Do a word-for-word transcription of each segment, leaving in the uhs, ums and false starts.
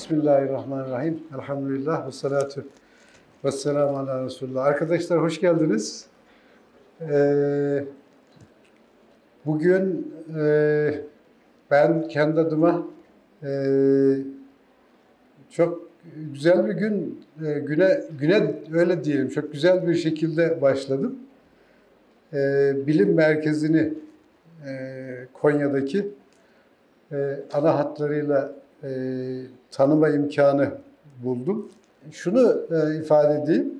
Bismillahirrahmanirrahim. Elhamdülillah ve salatu ve selamu ala Resulullah. Arkadaşlar hoş geldiniz. Ee, bugün e, ben kendi adıma e, çok güzel bir gün, e, güne güne öyle diyelim, çok güzel bir şekilde başladım. E, bilim merkezini e, Konya'daki e, ana hatlarıyla e, tanıma imkanı buldum. Şunu e, ifade edeyim.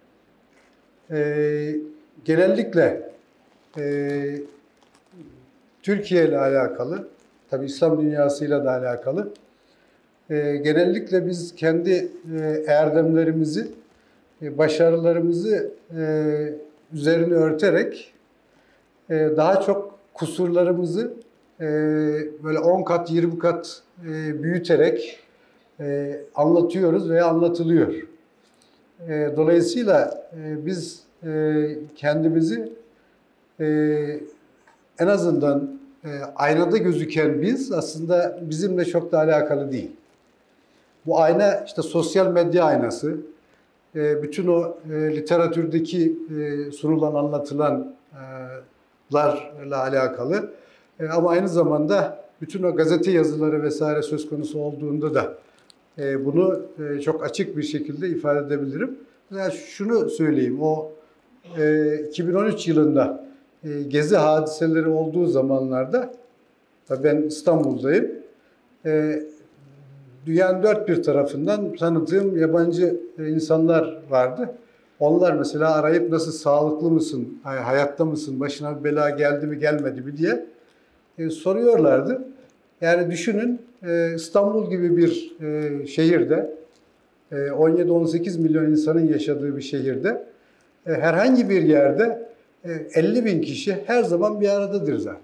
E, genellikle e, Türkiye ile alakalı, tabii İslam dünyasıyla da alakalı, e, genellikle biz kendi e, erdemlerimizi, e, başarılarımızı e, üzerine örterek e, daha çok kusurlarımızı e, böyle on kat, yirmi kat e, büyüterek e, anlatıyoruz veya anlatılıyor. E, dolayısıyla e, biz e, kendimizi e, en azından e, aynada gözüken biz aslında bizimle çok da alakalı değil. Bu ayna işte sosyal medya aynası, e, bütün o e, literatürdeki e, sunulan, anlatılanlarla alakalı. E, ama aynı zamanda bütün o gazete yazıları vesaire söz konusu olduğunda da e, bunu e, çok açık bir şekilde ifade edebilirim. Yani şunu söyleyeyim, o e, iki bin on üç yılında e, gezi hadiseleri olduğu zamanlarda, tabii ben İstanbul'dayım, e, dünyanın dört bir tarafından tanıdığım yabancı e, insanlar vardı. Onlar mesela arayıp nasıl, sağlıklı mısın, hayatta mısın, başına bir bela geldi mi gelmedi mi diye e, soruyorlardı. Yani düşünün, e, İstanbul gibi bir e, şehirde, e, on yedi on sekiz milyon insanın yaşadığı bir şehirde, e, herhangi bir yerde e, elli bin kişi her zaman bir aradadır zaten.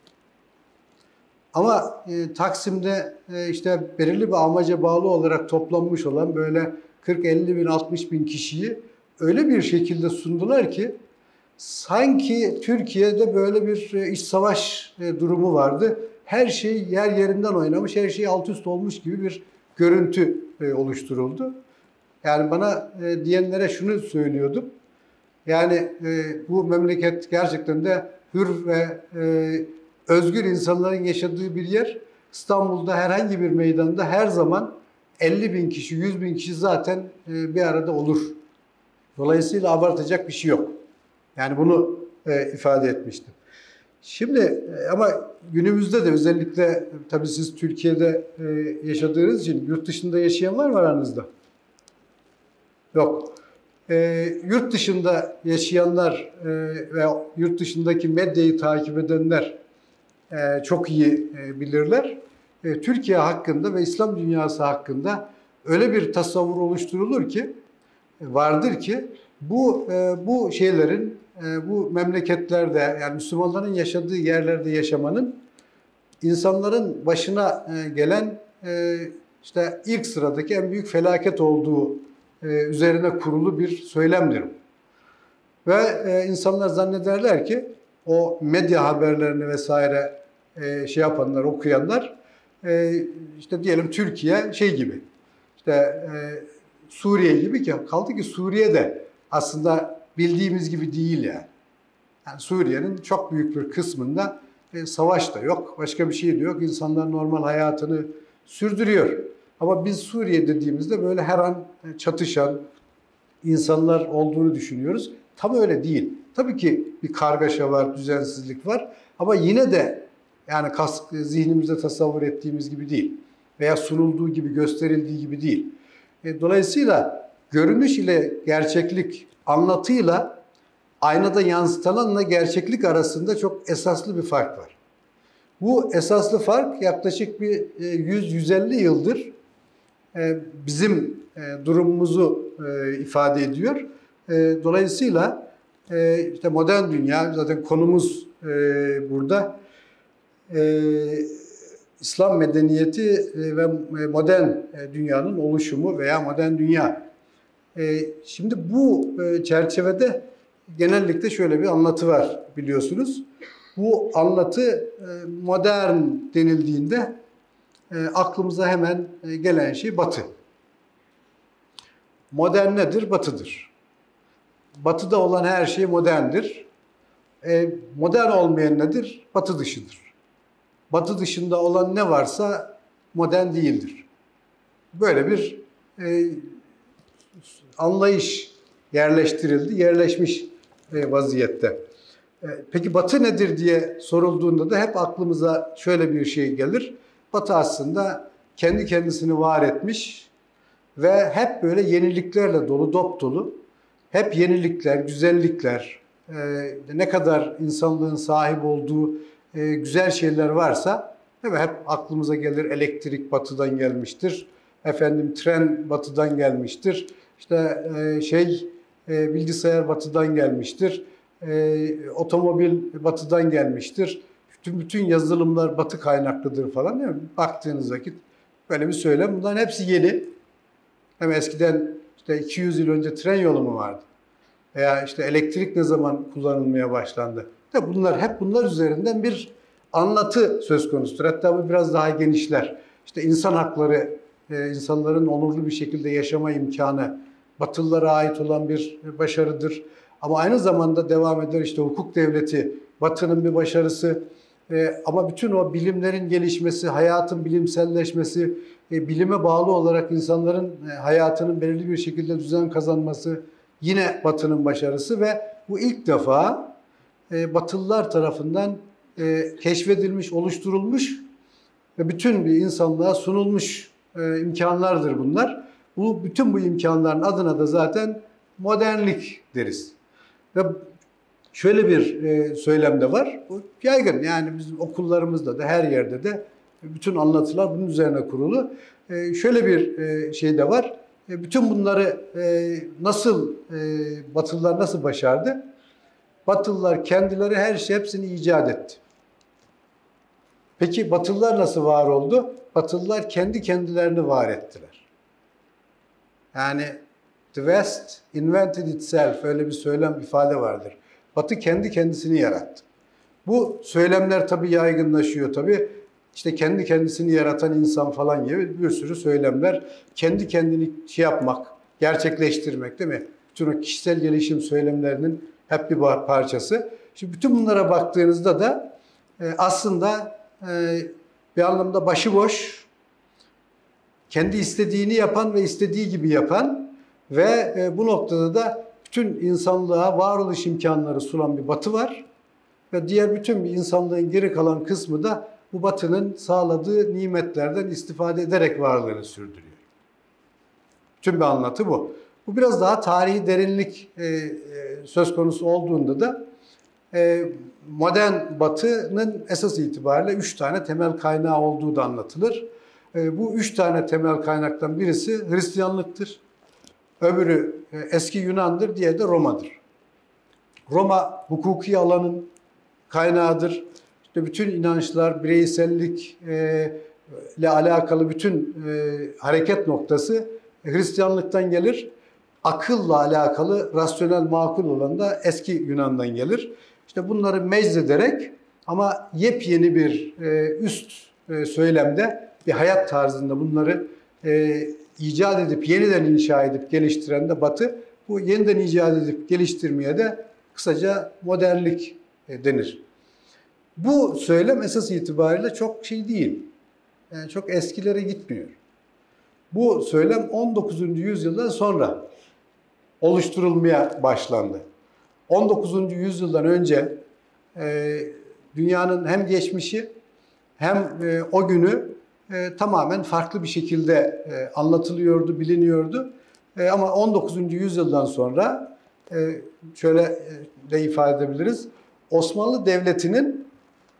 Ama e, Taksim'de e, işte belirli bir amaca bağlı olarak toplanmış olan böyle kırk elli bin, altmış bin kişiyi öyle bir şekilde sundular ki sanki Türkiye'de böyle bir e, iç savaş e, durumu vardı. Her şey yer yerinden oynamış, her şey alt üst olmuş gibi bir görüntü e, oluşturuldu. Yani bana e, diyenlere şunu söylüyordum. Yani e, bu memleket gerçekten de hür ve e, özgür insanların yaşadığı bir yer. İstanbul'da herhangi bir meydanda her zaman elli bin kişi, yüz bin kişi zaten e, bir arada olur. Dolayısıyla abartacak bir şey yok. Yani bunu e, ifade etmiştim. Şimdi e, ama günümüzde de özellikle tabii siz Türkiye'de e, yaşadığınız için yurt dışında yaşayan var mı aranızda? Yok. E, yurt dışında yaşayanlar e, ve yurt dışındaki medyayı takip edenler e, çok iyi e, bilirler. E, Türkiye hakkında ve İslam dünyası hakkında öyle bir tasavvur oluşturulur ki, vardır ki bu e, bu şeylerin, e, bu memleketlerde, yani Müslümanların yaşadığı yerlerde yaşamanın insanların başına e, gelen e, işte ilk sıradaki en büyük felaket olduğu e, üzerine kurulu bir söylemdir. Ve e, insanlar zannederler ki o medya haberlerini vesaire e, şey yapanlar, okuyanlar e, işte diyelim Türkiye şey gibi, işte e, Suriye gibi, ki kaldı ki Suriye de aslında bildiğimiz gibi değil yani. Yani Suriye'nin çok büyük bir kısmında e, savaş da yok, başka bir şey de yok. İnsanlar normal hayatını sürdürüyor. Ama biz Suriye dediğimizde böyle her an çatışan insanlar olduğunu düşünüyoruz. Tam öyle değil. Tabii ki bir kargaşa var, düzensizlik var. Ama yine de yani kas, zihnimizde tasavvur ettiğimiz gibi değil. Veya sunulduğu gibi, gösterildiği gibi değil. E, dolayısıyla görünüş ile gerçeklik, anlatıyla aynada yansıtılanla gerçeklik arasında çok esaslı bir fark var. Bu esaslı fark yaklaşık bir yüz yüz elli yıldır bizim durumumuzu ifade ediyor. Dolayısıyla işte modern dünya, zaten konumuz burada, İslam medeniyeti ve modern dünyanın oluşumu veya modern dünya. Şimdi bu çerçevede genellikle şöyle bir anlatı var biliyorsunuz. Bu anlatı modern denildiğinde e, aklımıza hemen e, gelen şey Batı. Modern nedir? Batı'dır. Batı'da olan her şey moderndir. E, modern olmayan nedir? Batı dışıdır. Batı dışında olan ne varsa modern değildir. Böyle bir e, anlayış yerleştirildi, yerleşmiş e, vaziyette. E, peki Batı nedir diye sorulduğunda da hep aklımıza şöyle bir şey gelir. Batı aslında kendi kendisini var etmiş ve hep böyle yeniliklerle dolu, dop dolu. Hep yenilikler, güzellikler, e, ne kadar insanlığın sahip olduğu e, güzel şeyler varsa değil hep aklımıza gelir. Elektrik Batı'dan gelmiştir. Efendim tren Batı'dan gelmiştir. İşte e, şey e, bilgisayar Batı'dan gelmiştir. E, otomobil Batı'dan gelmiştir. Bütün, bütün yazılımlar Batı kaynaklıdır falan değil mi? Baktığınız vakit böyle bir söylem. Bunların hepsi yeni. Hem eskiden işte iki yüz yıl önce tren yolu mu vardı? Veya işte elektrik ne zaman kullanılmaya başlandı? De bunlar hep bunlar üzerinden bir anlatı söz konusudur. Hatta bu biraz daha genişler. İşte insan hakları, insanların onurlu bir şekilde yaşama imkanı, Batılılara ait olan bir başarıdır. Ama aynı zamanda devam eder işte hukuk devleti, Batı'nın bir başarısı. Ama bütün o bilimlerin gelişmesi, hayatın bilimselleşmesi, bilime bağlı olarak insanların hayatının belirli bir şekilde düzen kazanması yine Batı'nın başarısı ve bu ilk defa Batılılar tarafından keşfedilmiş, oluşturulmuş ve bütün bir insanlığa sunulmuş imkanlardır bunlar. Bu bütün bu imkanların adına da zaten modernlik deriz. Ve şöyle bir söylem de var. Bu yaygın yani bizim okullarımızda da her yerde de bütün anlatılar bunun üzerine kurulu. Şöyle bir şey de var. Bütün bunları nasıl Batılılar nasıl başardı? Batılılar kendileri her şey hepsini icat etti. Peki Batılılar nasıl var oldu? Batılılar kendi kendilerini var ettiler. Yani the West invented itself, öyle bir söylem ifade vardır. Batı kendi kendisini yarattı. Bu söylemler tabii yaygınlaşıyor tabii. İşte kendi kendisini yaratan insan falan gibi bir sürü söylemler. Kendi kendini şey yapmak, gerçekleştirmek değil mi? Bütün o kişisel gelişim söylemlerinin hep bir parçası. Şimdi bütün bunlara baktığınızda da aslında bir anlamda başıboş, kendi istediğini yapan ve istediği gibi yapan ve bu noktada da bütün insanlığa varoluş imkanları sunan bir Batı var. Ve diğer bütün bir insanlığın geri kalan kısmı da bu Batı'nın sağladığı nimetlerden istifade ederek varlığını sürdürüyor. Tüm bir anlatı bu. Bu biraz daha tarihi derinlik e, e, söz konusu olduğunda da e, modern Batı'nın esas itibariyle üç tane temel kaynağı olduğu da anlatılır. E, bu üç tane temel kaynaktan birisi Hristiyanlıktır. Öbürü e, eski Yunan'dır, diğeri de Roma'dır. Roma hukuki alanın kaynağıdır. İşte bütün inançlar, bireysellikle e, alakalı bütün e, hareket noktası Hristiyanlıktan gelir. Akılla alakalı, rasyonel, makul olan da eski Yunan'dan gelir. İşte bunları meczederek ama yepyeni bir e, üst e, söylemde bir hayat tarzında bunları e, icat edip, yeniden inşa edip geliştiren de Batı. Bu yeniden icat edip geliştirmeye de kısaca modernlik e, denir. Bu söylem esas itibariyle çok şey değil. Yani çok eskilere gitmiyor. Bu söylem on dokuzuncu yüzyıldan sonra oluşturulmaya başlandı. on dokuzuncu yüzyıldan önce e, dünyanın hem geçmişi hem e, o günü e, tamamen farklı bir şekilde e, anlatılıyordu, biliniyordu. E, ama on dokuzuncu yüzyıldan sonra e, şöyle e, de ifade edebiliriz. Osmanlı Devleti'nin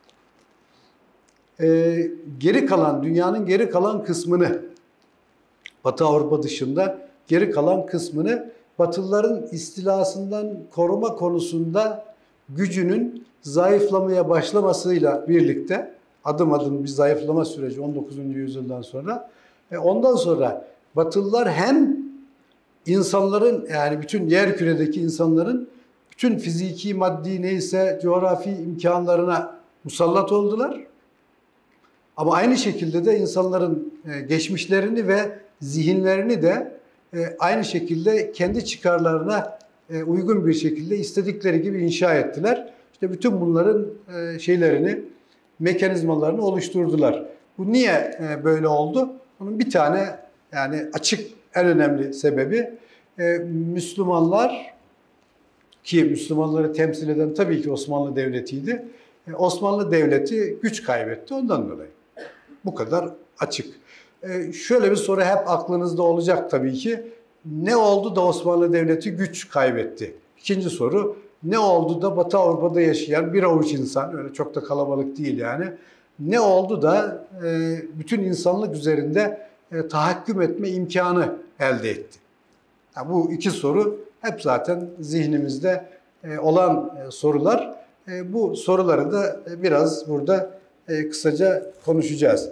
e, geri kalan, dünyanın geri kalan kısmını, Batı Avrupa dışında geri kalan kısmını Batılıların istilasından koruma konusunda gücünün zayıflamaya başlamasıyla birlikte adım adım bir zayıflama süreci on dokuzuncu yüzyıldan sonra ve ondan sonra Batılılar hem insanların yani bütün yerküredeki insanların bütün fiziki, maddi neyse coğrafi imkanlarına musallat oldular. Ama aynı şekilde de insanların e, geçmişlerini ve zihinlerini de e, aynı şekilde kendi çıkarlarına e, uygun bir şekilde istedikleri gibi inşa ettiler. İşte bütün bunların e, şeylerini, mekanizmalarını oluşturdular. Bu niye e, böyle oldu? Bunun bir tane yani açık en önemli sebebi e, Müslümanlar, ki Müslümanları temsil eden tabii ki Osmanlı Devleti'ydi. E, Osmanlı Devleti güç kaybetti ondan dolayı. Bu kadar açık. E, şöyle bir soru hep aklınızda olacak tabii ki. Ne oldu da Osmanlı Devleti güç kaybetti? İkinci soru, ne oldu da Batı Avrupa'da yaşayan bir avuç insan, öyle çok da kalabalık değil yani, ne oldu da e, bütün insanlık üzerinde e, tahakküm etme imkanı elde etti? Yani bu iki soru hep zaten zihnimizde e, olan e, sorular. E, bu soruları da e, biraz burada e, kısaca konuşacağız.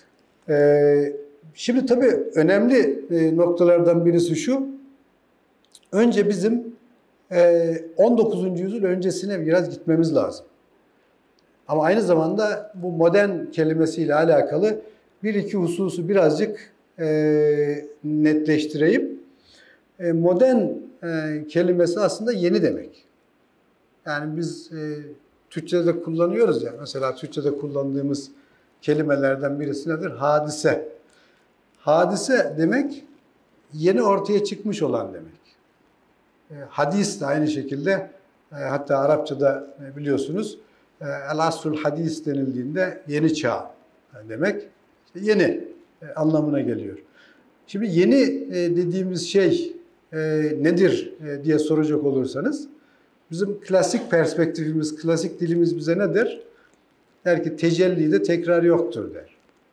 E, şimdi tabii önemli e, noktalardan birisi şu. Önce bizim e, on dokuzuncu yüzyıl öncesine biraz gitmemiz lazım. Ama aynı zamanda bu modern kelimesiyle alakalı bir iki hususu birazcık e, netleştireyim. E, modern e, kelimesi aslında yeni demek. Yani biz e, Türkçe'de kullanıyoruz ya, mesela Türkçe'de kullandığımız kelimelerden birisi nedir? Hadise. Hadise demek yeni ortaya çıkmış olan demek. E, hadis de aynı şekilde, e, hatta Arapçada e, biliyorsunuz e, el-asrul hadis denildiğinde yeni çağ demek. İşte yeni e, anlamına geliyor. Şimdi yeni e, dediğimiz şey e, nedir e, diye soracak olursanız, bizim klasik perspektifimiz, klasik dilimiz bize ne der? Der ki tecellide tekrar yoktur der.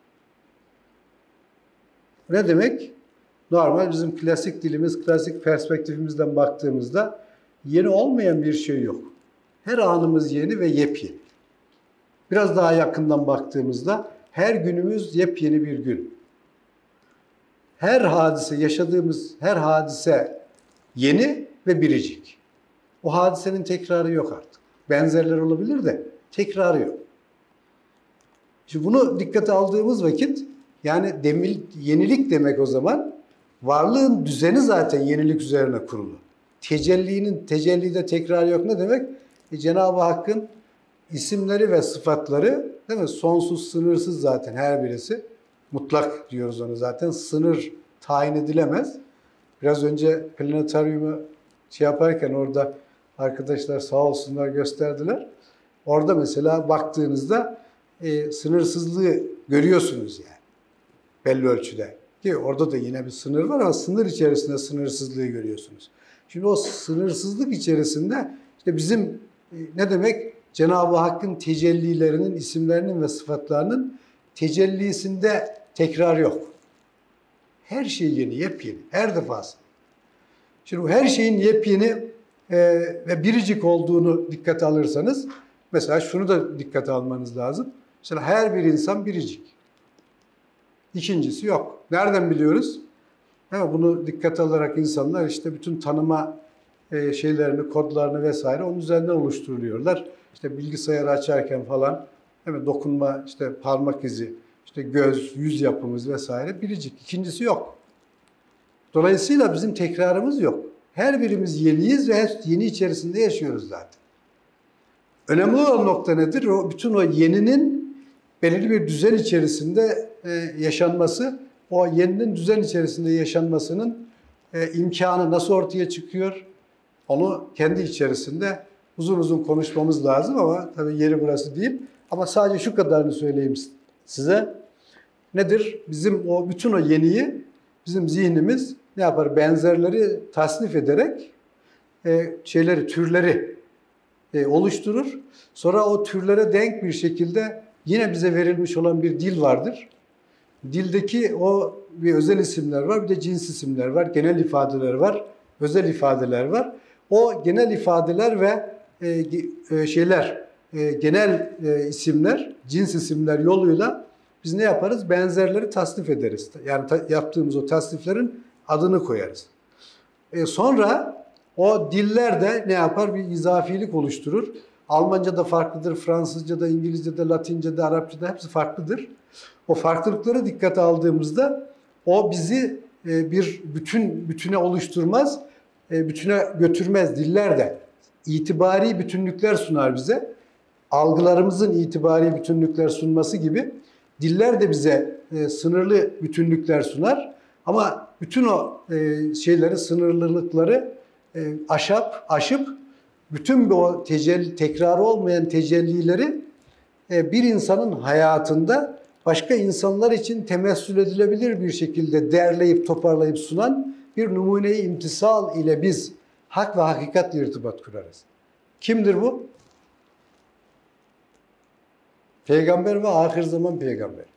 Ne demek? Normal bizim klasik dilimiz, klasik perspektifimizden baktığımızda yeni olmayan bir şey yok. Her anımız yeni ve yepyeni. Biraz daha yakından baktığımızda her günümüz yepyeni bir gün. Her hadise, yaşadığımız her hadise yeni ve biricik. O hadisenin tekrarı yok artık. Benzerler olabilir de tekrarı yok. Şimdi bunu dikkate aldığımız vakit, yani demir, yenilik demek o zaman, varlığın düzeni zaten yenilik üzerine kurulu. Tecellinin, tecellide tekrar yok ne demek? E, Cenab-ı Hakk'ın isimleri ve sıfatları, değil mi? Sonsuz, sınırsız zaten her birisi. Mutlak diyoruz onu zaten. Sınır tayin edilemez. Biraz önce planetaryumu şey yaparken orada arkadaşlar sağ olsunlar gösterdiler. Orada mesela baktığınızda e, sınırsızlığı görüyorsunuz yani. Belli ölçüde. Ki orada da yine bir sınır var ama sınır içerisinde sınırsızlığı görüyorsunuz. Şimdi o sınırsızlık içerisinde işte bizim e, ne demek? Cenab-ı Hakk'ın tecellilerinin, isimlerinin ve sıfatlarının tecellisinde tekrar yok. Her şey yeni, yepyeni, her defasında. Şimdi bu her şeyin yepyeni e, ve biricik olduğunu dikkate alırsanız, mesela şunu da dikkate almanız lazım. Mesela her bir insan biricik. İkincisi yok. Nereden biliyoruz? Evet, bunu dikkate alarak insanlar işte bütün tanıma e, şeylerini, kodlarını vesaire onun üzerinden oluşturuyorlar. İşte bilgisayarı açarken falan, değil mi? Dokunma, işte parmak izi, işte göz, yüz yapımız vesaire biricik. İkincisi yok. Dolayısıyla bizim tekrarımız yok. Her birimiz yeniyiz ve hep yeni içerisinde yaşıyoruz zaten. Önemli olan nokta nedir? O bütün o yeninin belirli bir düzen içerisinde e, yaşanması, o yeninin düzen içerisinde yaşanmasının e, imkanı nasıl ortaya çıkıyor? Onu kendi içerisinde uzun uzun konuşmamız lazım ama tabii yeri burası değil. Ama sadece şu kadarını söyleyeyim size. Nedir? Bizim o bütün o yeniyi bizim zihnimiz ne yapar? Benzerleri tasnif ederek e, şeyleri, türleri e, oluşturur. Sonra o türlere denk bir şekilde yine bize verilmiş olan bir dil vardır. Dildeki o bir özel isimler var, bir de cins isimler var, genel ifadeler var, özel ifadeler var. O genel ifadeler ve e, e, şeyler, e, genel e, isimler, cins isimler yoluyla biz ne yaparız? Benzerleri tasnif ederiz. Yani ta, yaptığımız o tasniflerin adını koyarız. E, sonra o diller de ne yapar? Bir izafilik oluşturur. Almanca'da farklıdır, Fransızca'da, İngilizce'de, Latince'de, Arapça'da hepsi farklıdır. O farklılıkları dikkate aldığımızda o bizi bir bütün bütüne oluşturmaz, bütüne götürmez. Diller de itibari bütünlükler sunar bize. Algılarımızın itibari bütünlükler sunması gibi diller de bize sınırlı bütünlükler sunar. Ama bütün o şeyleri, sınırlılıkları aşıp, aşıp bütün bu tecelli, tekrarı olmayan tecellileri bir insanın hayatında başka insanlar için temessül edilebilir bir şekilde derleyip toparlayıp sunan bir numune-i imtisal ile biz hak ve hakikatle irtibat kurarız. Kimdir bu? Peygamber ve ahir zaman peygamber.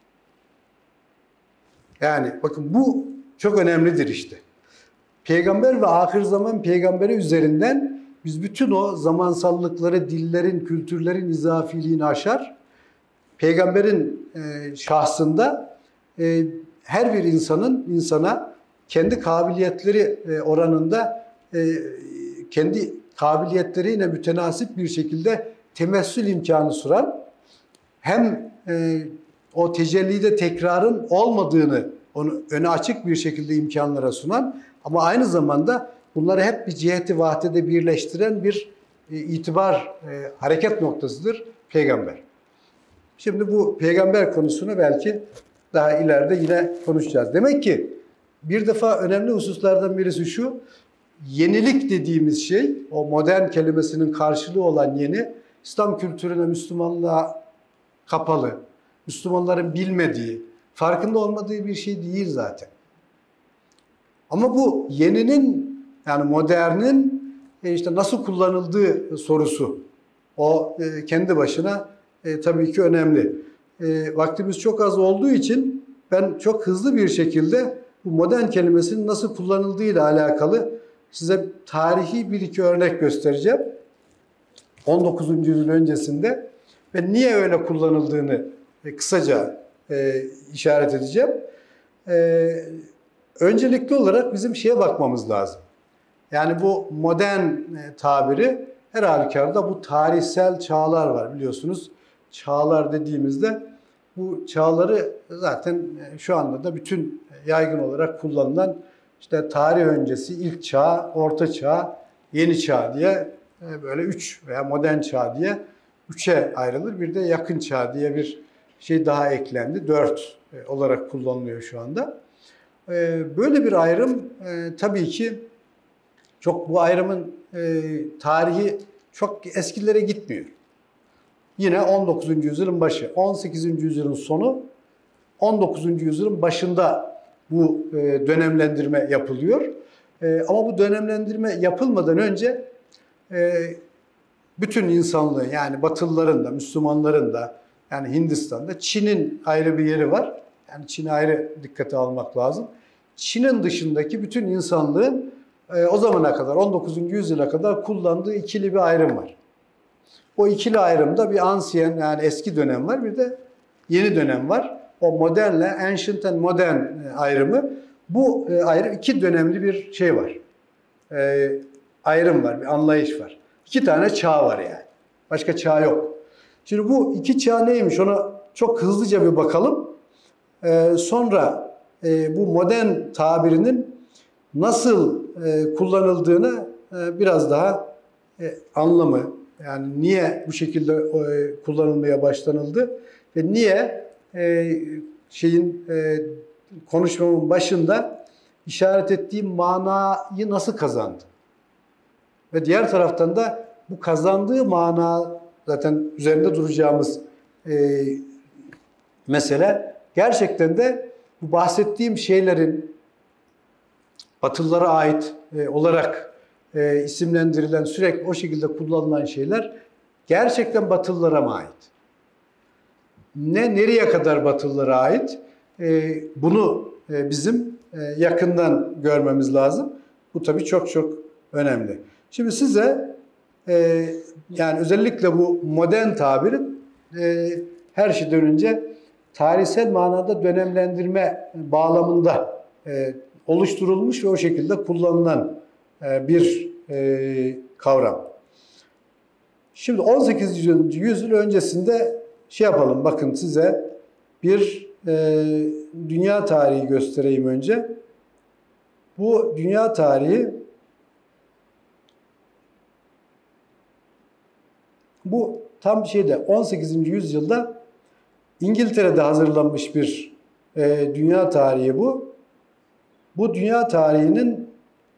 Yani bakın bu çok önemlidir işte. Peygamber ve ahir zaman peygamberi üzerinden biz bütün o zamansallıkları, dillerin, kültürlerin izafiliğini aşar. Peygamberin e, şahsında e, her bir insanın insana kendi kabiliyetleri e, oranında e, kendi kabiliyetleriyle mütenasip bir şekilde temessül imkanı sunan, hem e, o tecellide tekrarın olmadığını onu öne açık bir şekilde imkanlara sunan, ama aynı zamanda bunları hep bir ciheti vahdede birleştiren bir e, itibar, e, hareket noktasıdır peygamber. Şimdi bu peygamber konusunu belki daha ileride yine konuşacağız. Demek ki bir defa önemli hususlardan birisi şu, yenilik dediğimiz şey, o modern kelimesinin karşılığı olan yeni, İslam kültürüne, Müslümanlığa kapalı, Müslümanların bilmediği, farkında olmadığı bir şey değil zaten. Ama bu yeninin, yani modernin e, işte nasıl kullanıldığı sorusu, o e, kendi başına e, tabii ki önemli. E, vaktimiz çok az olduğu için ben çok hızlı bir şekilde bu modern kelimesinin nasıl kullanıldığıyla alakalı size tarihi bir iki örnek göstereceğim. on dokuzuncu yüzyıl öncesinde ve niye öyle kullanıldığını e, kısaca e, işaret edeceğim. E, öncelikli olarak bizim şeye bakmamız lazım. Yani bu modern e, tabiri her halükarda bu tarihsel çağlar var biliyorsunuz. Çağlar dediğimizde bu çağları zaten şu anda da bütün yaygın olarak kullanılan işte tarih öncesi, ilk çağ, orta çağ, yeni çağ diye böyle üç veya modern çağ diye üçe ayrılır. Bir de yakın çağ diye bir şey daha eklendi. Dört olarak kullanılıyor şu anda. Böyle bir ayrım tabii ki çok, bu ayrımın tarihi çok eskilere gitmiyor. Yine on dokuzuncu yüzyılın başı, on sekizinci yüzyılın sonu, on dokuzuncu yüzyılın başında bu dönemlendirme yapılıyor. Ama bu dönemlendirme yapılmadan önce bütün insanlığı, yani Batılıların da, Müslümanların da, yani Hindistan'da, Çin'in ayrı bir yeri var. Yani Çin'i ayrı dikkate almak lazım. Çin'in dışındaki bütün insanlığın o zamana kadar, on dokuzuncu yüzyıla kadar kullandığı ikili bir ayrım var. O ikili ayrımda bir ansiyen, yani eski dönem var, bir de yeni dönem var. O modernle, ancient and modern ayrımı, bu ayrım iki dönemli bir şey var. E, ayrım var, bir anlayış var. İki tane çağ var yani. Başka çağ yok. Şimdi bu iki çağ neymiş, ona çok hızlıca bir bakalım. E, sonra e, bu modern tabirinin nasıl e, kullanıldığını e, biraz daha e, anlamı, yani niye bu şekilde e, kullanılmaya başlanıldı ve niye e, şeyin e, konuşmamın başında işaret ettiğim manayı nasıl kazandı? Ve diğer taraftan da bu kazandığı mana, zaten üzerinde duracağımız e, mesele, gerçekten de bu bahsettiğim şeylerin Batılılara ait e, olarak e, isimlendirilen, sürekli o şekilde kullanılan şeyler gerçekten Batılılara mı ait? Ne, nereye kadar Batılılara ait? E, bunu e, bizim e, yakından görmemiz lazım. Bu tabii çok çok önemli. Şimdi size e, yani özellikle bu modern tabirin e, her şeyden önce tarihsel manada dönemlendirme bağlamında e, oluşturulmuş ve o şekilde kullanılan e, bir e, kavram. Şimdi on sekizinci yüzyıl öncesinde şey yapalım, bakın size bir e, dünya tarihi göstereyim önce. Bu dünya tarihi, bu tam şeyde on sekizinci yüzyılda İngiltere'de hazırlanmış bir e, dünya tarihi bu. Bu dünya tarihinin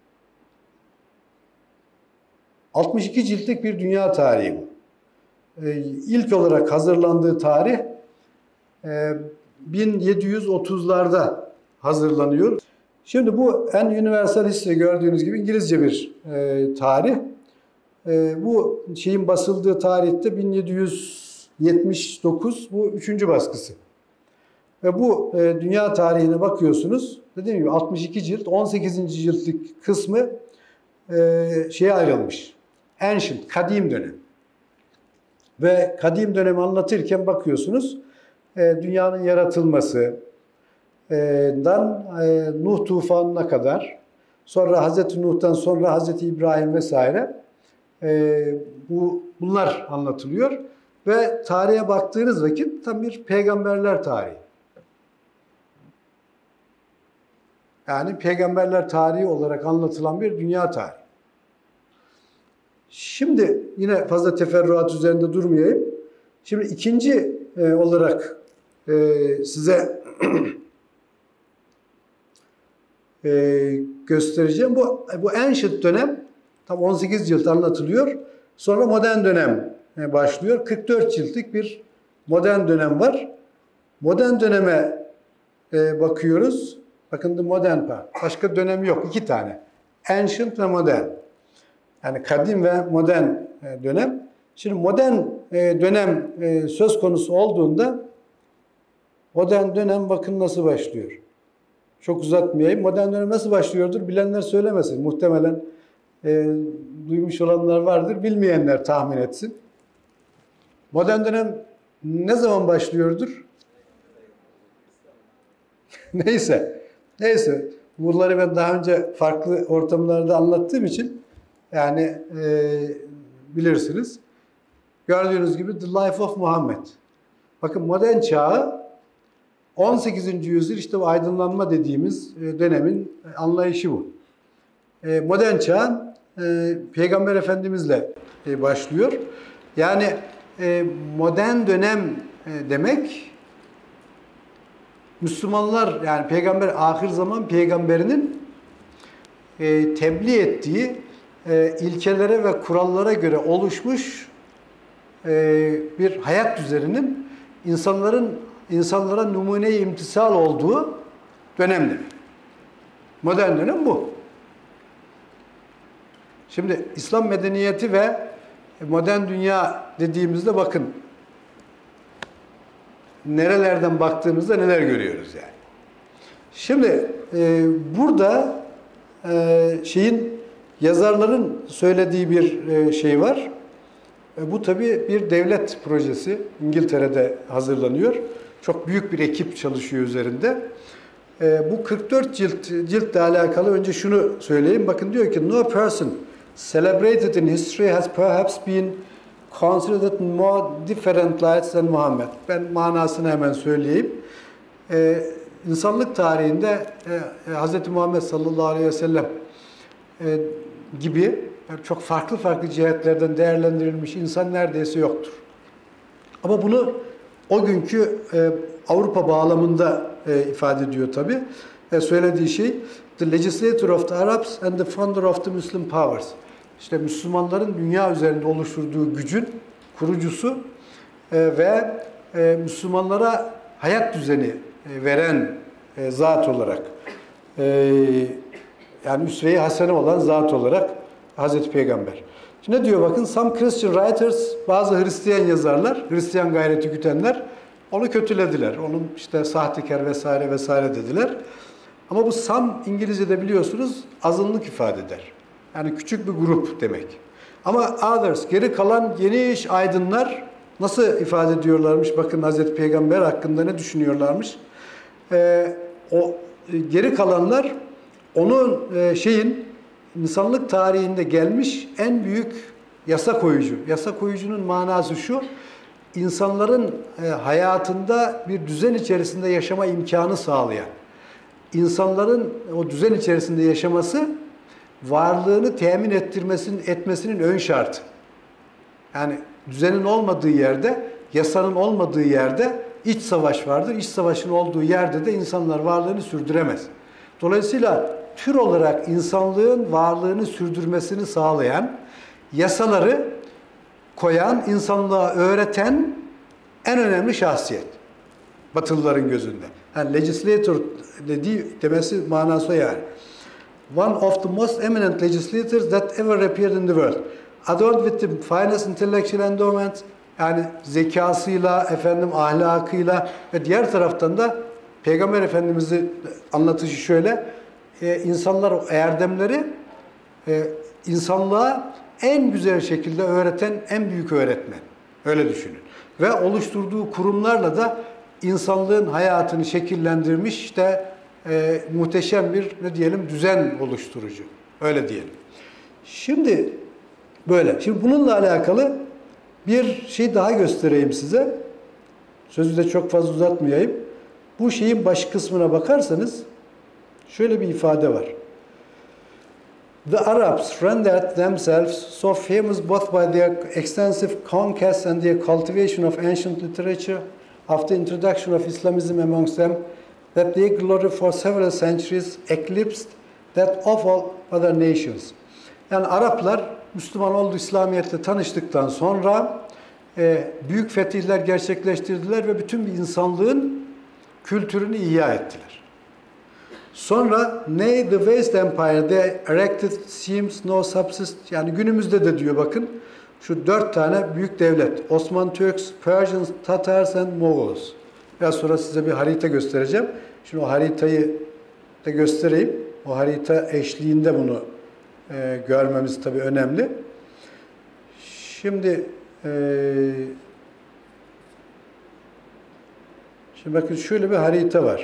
altmış iki ciltlik bir dünya tarihi bu. E, ilk olarak hazırlandığı tarih e, bin yedi yüz otuzlarda hazırlanıyor. Şimdi bu en universal history, gördüğünüz gibi İngilizce bir e, tarih. E, bu şeyin basıldığı tarihte bin yedi yüz yetmiş dokuz, bu üçüncü baskısı. Ve bu e, dünya tarihine bakıyorsunuz. Dediğim gibi altmış iki cilt, on sekizinci ciltlik kısmı e, şeye ayrılmış. Ancient, kadim dönem. Ve kadim dönemi anlatırken bakıyorsunuz e, dünyanın yaratılması, dan e, Nuh tufanına kadar, sonra Hazreti Nuh'tan sonra Hazreti İbrahim vesaire e, bu bunlar anlatılıyor ve tarihe baktığınız vakit tam bir peygamberler tarihi. Yani peygamberler tarihi olarak anlatılan bir dünya tarihi. Şimdi yine fazla teferruat üzerinde durmayayım. Şimdi ikinci e, olarak e, size Ee, göstereceğim. Bu, bu ancient dönem tam on sekiz cilt anlatılıyor. Sonra modern dönem başlıyor. kırk dört ciltlik bir modern dönem var. Modern döneme e, bakıyoruz. Bakın the modern part. Başka dönem yok. İki tane. Ancient ve modern. Yani kadim ve modern e, dönem. Şimdi modern e, dönem e, söz konusu olduğunda modern dönem bakın nasıl başlıyor. Çok uzatmayayım. Modern dönem nasıl başlıyordur? Bilenler söylemesin. Muhtemelen e, duymuş olanlar vardır. Bilmeyenler tahmin etsin. Modern dönem ne zaman başlıyordur? Neyse. Neyse. Bunları ben daha önce farklı ortamlarda anlattığım için yani e, bilirsiniz. Gördüğünüz gibi The Life of Muhammed. Bakın modern çağı on sekizinci yüzyıl, işte bu aydınlanma dediğimiz dönemin anlayışı bu. Modern çağ Peygamber Efendimizle başlıyor. Yani modern dönem demek Müslümanlar, yani peygamber, ahir zaman peygamberinin tebliğ ettiği ilkelere ve kurallara göre oluşmuş bir hayat düzeninin insanların insanlara numune-i imtisal olduğu dönemdir. Modern dönem bu. Şimdi İslam medeniyeti ve modern dünya dediğimizde bakın nerelerden baktığımızda neler görüyoruz yani. Şimdi e, burada e, şeyin yazarların söylediği bir e, şey var. E, bu tabii bir devlet projesi. İngiltere'de hazırlanıyor. Çok büyük bir ekip çalışıyor üzerinde. E, bu kırk dört cilt ciltle alakalı önce şunu söyleyeyim. Bakın diyor ki no person celebrated in history has perhaps been considered in more different lights than Muhammed. Ben manasını hemen söyleyeyim. E, insanlık tarihinde e, Hz. Muhammed sallallahu aleyhi ve sellem e, gibi yani çok farklı farklı cihetlerden değerlendirilmiş insan neredeyse yoktur. Ama bunu o günkü e, Avrupa bağlamında e, ifade ediyor tabii. E, söylediği şey, the legislator of the Arabs and the founder of the Muslim powers. İşte Müslümanların dünya üzerinde oluşturduğu gücün kurucusu e, ve e, Müslümanlara hayat düzeni e, veren e, zat olarak, e, yani üsve-i hasene olan zat olarak Hazreti Peygamber. Şimdi ne diyor bakın, some Christian writers, bazı Hristiyan yazarlar, Hristiyan gayreti gütenler onu kötülediler. Onun işte sahtekar vesaire vesaire dediler. Ama bu some İngilizce'de biliyorsunuz azınlık ifade eder. Yani küçük bir grup demek. Ama others, geri kalan geniş aydınlar nasıl ifade ediyorlarmış? Bakın Hazreti Peygamber hakkında ne düşünüyorlarmış? Ee, o geri kalanlar onun e, şeyin insanlık tarihinde gelmiş en büyük yasa koyucu. Yasa koyucunun manası şu, insanların e, hayatında bir düzen içerisinde yaşama imkanı sağlayan, insanların o düzen içerisinde yaşaması, varlığını temin ettirmesinin, etmesinin ön şartı. Yani düzenin olmadığı yerde, yasanın olmadığı yerde iç savaş vardır. İç savaşın olduğu yerde de insanlar varlığını sürdüremez. Dolayısıyla tür olarak insanlığın varlığını sürdürmesini sağlayan, yasaları koyan, insanlığa öğreten en önemli şahsiyet. Batılıların gözünde. Yani legislator dediği demesi manası yani. One of the most eminent legislators that ever appeared in the world. Adorned with the finest intellectual endowments, yani zekasıyla, efendim ahlakıyla ve diğer taraftan da Peygamber Efendimiz'i anlatışı şöyle, e, insanlar o erdemleri e, insanlığa en güzel şekilde öğreten en büyük öğretmen. Öyle düşünün. Ve oluşturduğu kurumlarla da insanlığın hayatını şekillendirmiş işte e, muhteşem bir ne diyelim düzen oluşturucu. Öyle diyelim. Şimdi böyle. Şimdi bununla alakalı bir şey daha göstereyim size. Sözü de çok fazla uzatmayayım. Bu şeyin baş kısmına bakarsanız şöyle bir ifade var. The Arabs rendered themselves so famous both by their extensive conquests and their cultivation of ancient literature after the introduction of Islamism amongst them that their glory for several centuries eclipsed that of all other nations. Yani Araplar Müslüman oldu, İslamiyet'le tanıştıktan sonra e, büyük fetihler gerçekleştirdiler ve bütün bir insanlığın kültürünü ihya ettiler. Sonra nay the West Empire they erected seems no subsist, yani günümüzde de diyor bakın şu dört tane büyük devlet Osman Turks, Persians, Tatars and Mongols. Biraz sonra size bir harita göstereceğim. Şimdi o haritayı da göstereyim. O harita eşliğinde bunu e, görmemiz tabii önemli. Şimdi e, şimdi bakın şöyle bir harita var.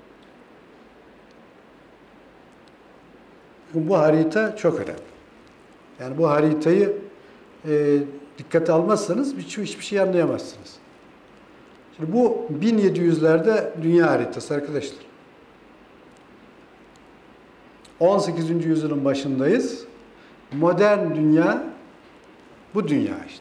Bu harita çok önemli. Yani bu haritayı e, dikkate almazsanız hiç, hiçbir şey anlayamazsınız. Şimdi bu bin yedi yüzlerde dünya haritası arkadaşlar. on sekizinci yüzyılın başındayız. Modern dünya bu dünya işte.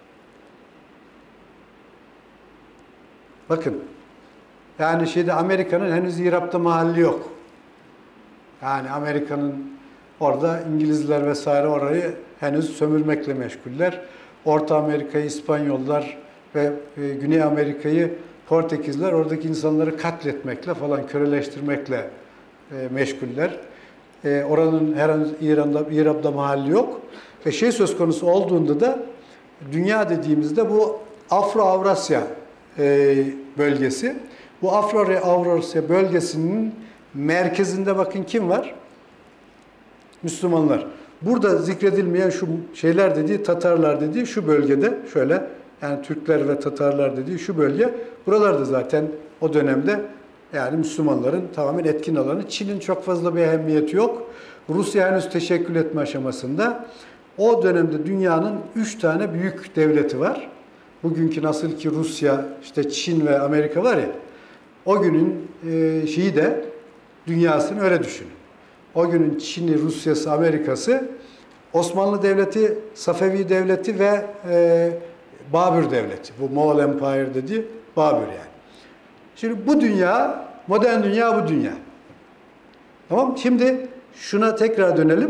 Bakın. Yani şeyde Amerika'nın henüz İrab'da mahalli yok. Yani Amerika'nın orada İngilizler vesaire orayı henüz sömürmekle meşguller. Orta Amerika'yı İspanyollar ve e, Güney Amerika'yı Portekizler oradaki insanları katletmekle falan köleleştirmekle e, meşguller. E, oranın herhangi İran'da İrab'da mahalli yok. Ve şey söz konusu olduğunda da dünya dediğimizde bu Afro-Avrasya e, bölgesi. Bu Afro-Avrasya bölgesinin merkezinde bakın kim var? Müslümanlar. Burada zikredilmeyen şu şeyler dediği, Tatarlar dediği şu bölgede şöyle, yani Türkler ve Tatarlar dediği şu bölge. Buralarda zaten o dönemde yani Müslümanların tamamen etkin alanı. Çin'in çok fazla bir ehemmiyeti yok. Rusya henüz teşekkül etme aşamasında. O dönemde dünyanın üç tane büyük devleti var. Bugünkü nasıl ki Rusya, işte Çin ve Amerika var ya, o günün e, şeyi de dünyasını öyle düşünün. O günün Çin'i, Rusya'sı, Amerika'sı, Osmanlı Devleti, Safevi Devleti ve e, Babür Devleti. Bu Moğol Empire dediği Babür yani. Şimdi bu dünya, modern dünya bu dünya. Tamam. Şimdi şuna tekrar dönelim.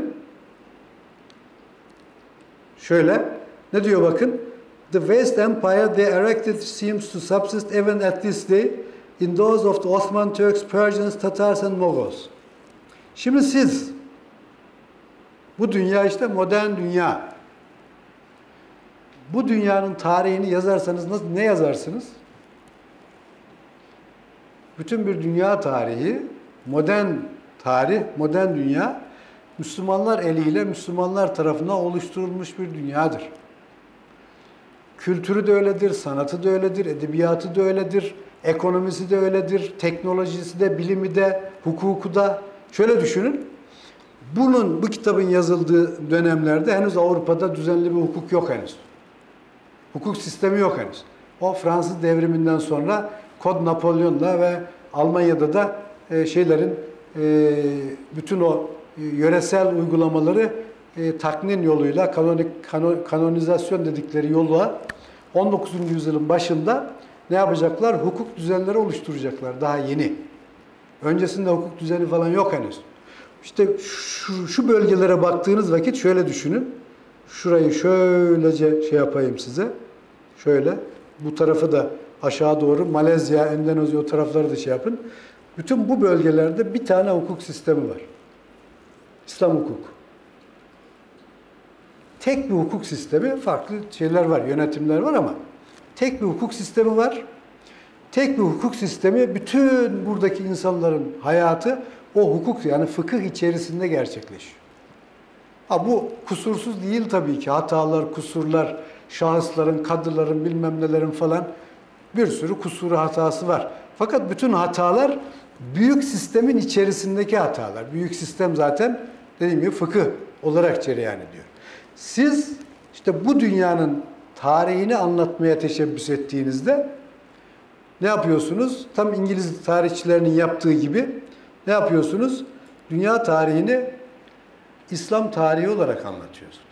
Şöyle, ne diyor bakın? The West Empire they erected seems to subsist even at this day in those of the Ottoman Turks, Persians, Tatars and Mongols. Şimdi siz, bu dünya işte modern dünya. Bu dünyanın tarihini yazarsanız nasıl, ne yazarsınız? Bütün bir dünya tarihi, modern tarih, modern dünya, Müslümanlar eliyle, Müslümanlar tarafından oluşturulmuş bir dünyadır. Kültürü de öyledir, sanatı da öyledir, edebiyatı da öyledir, ekonomisi de öyledir, teknolojisi de, bilimi de, hukuku da. Şöyle düşünün, Bunun, bu kitabın yazıldığı dönemlerde henüz Avrupa'da düzenli bir hukuk yok henüz. Hukuk sistemi yok henüz. O Fransız devriminden sonra Kod Napolyon'la ve Almanya'da da e, şeylerin e, bütün o e, yöresel uygulamaları e, taknin yoluyla kanonik, kanon, kanonizasyon dedikleri yolla on dokuzuncu yüzyılın başında ne yapacaklar? Hukuk düzenleri oluşturacaklar. Daha yeni. Öncesinde hukuk düzeni falan yok henüz. İşte şu, şu bölgelere baktığınız vakit şöyle düşünün. Şurayı şöylece şey yapayım size. Şöyle. Bu tarafı da aşağı doğru Malezya, Endonezya o tarafları da şey yapın. Bütün bu bölgelerde bir tane hukuk sistemi var. İslam hukuku. Tek bir hukuk sistemi, farklı şeyler var, yönetimler var ama tek bir hukuk sistemi var. Tek bir hukuk sistemi bütün buradaki insanların hayatı o hukuk yani fıkıh içerisinde gerçekleşiyor. Ha bu kusursuz değil tabii ki. Hatalar, kusurlar, şahısların, kadıların, bilmem nelerin falan bir sürü kusuru hatası var. Fakat bütün hatalar büyük sistemin içerisindeki hatalar. Büyük sistem zaten dediğim gibi fıkıh olarak cereyan ediyor. Siz işte bu dünyanın tarihini anlatmaya teşebbüs ettiğinizde ne yapıyorsunuz? Tam İngiliz tarihçilerinin yaptığı gibi ne yapıyorsunuz? Dünya tarihini İslam tarihi olarak anlatıyorsunuz.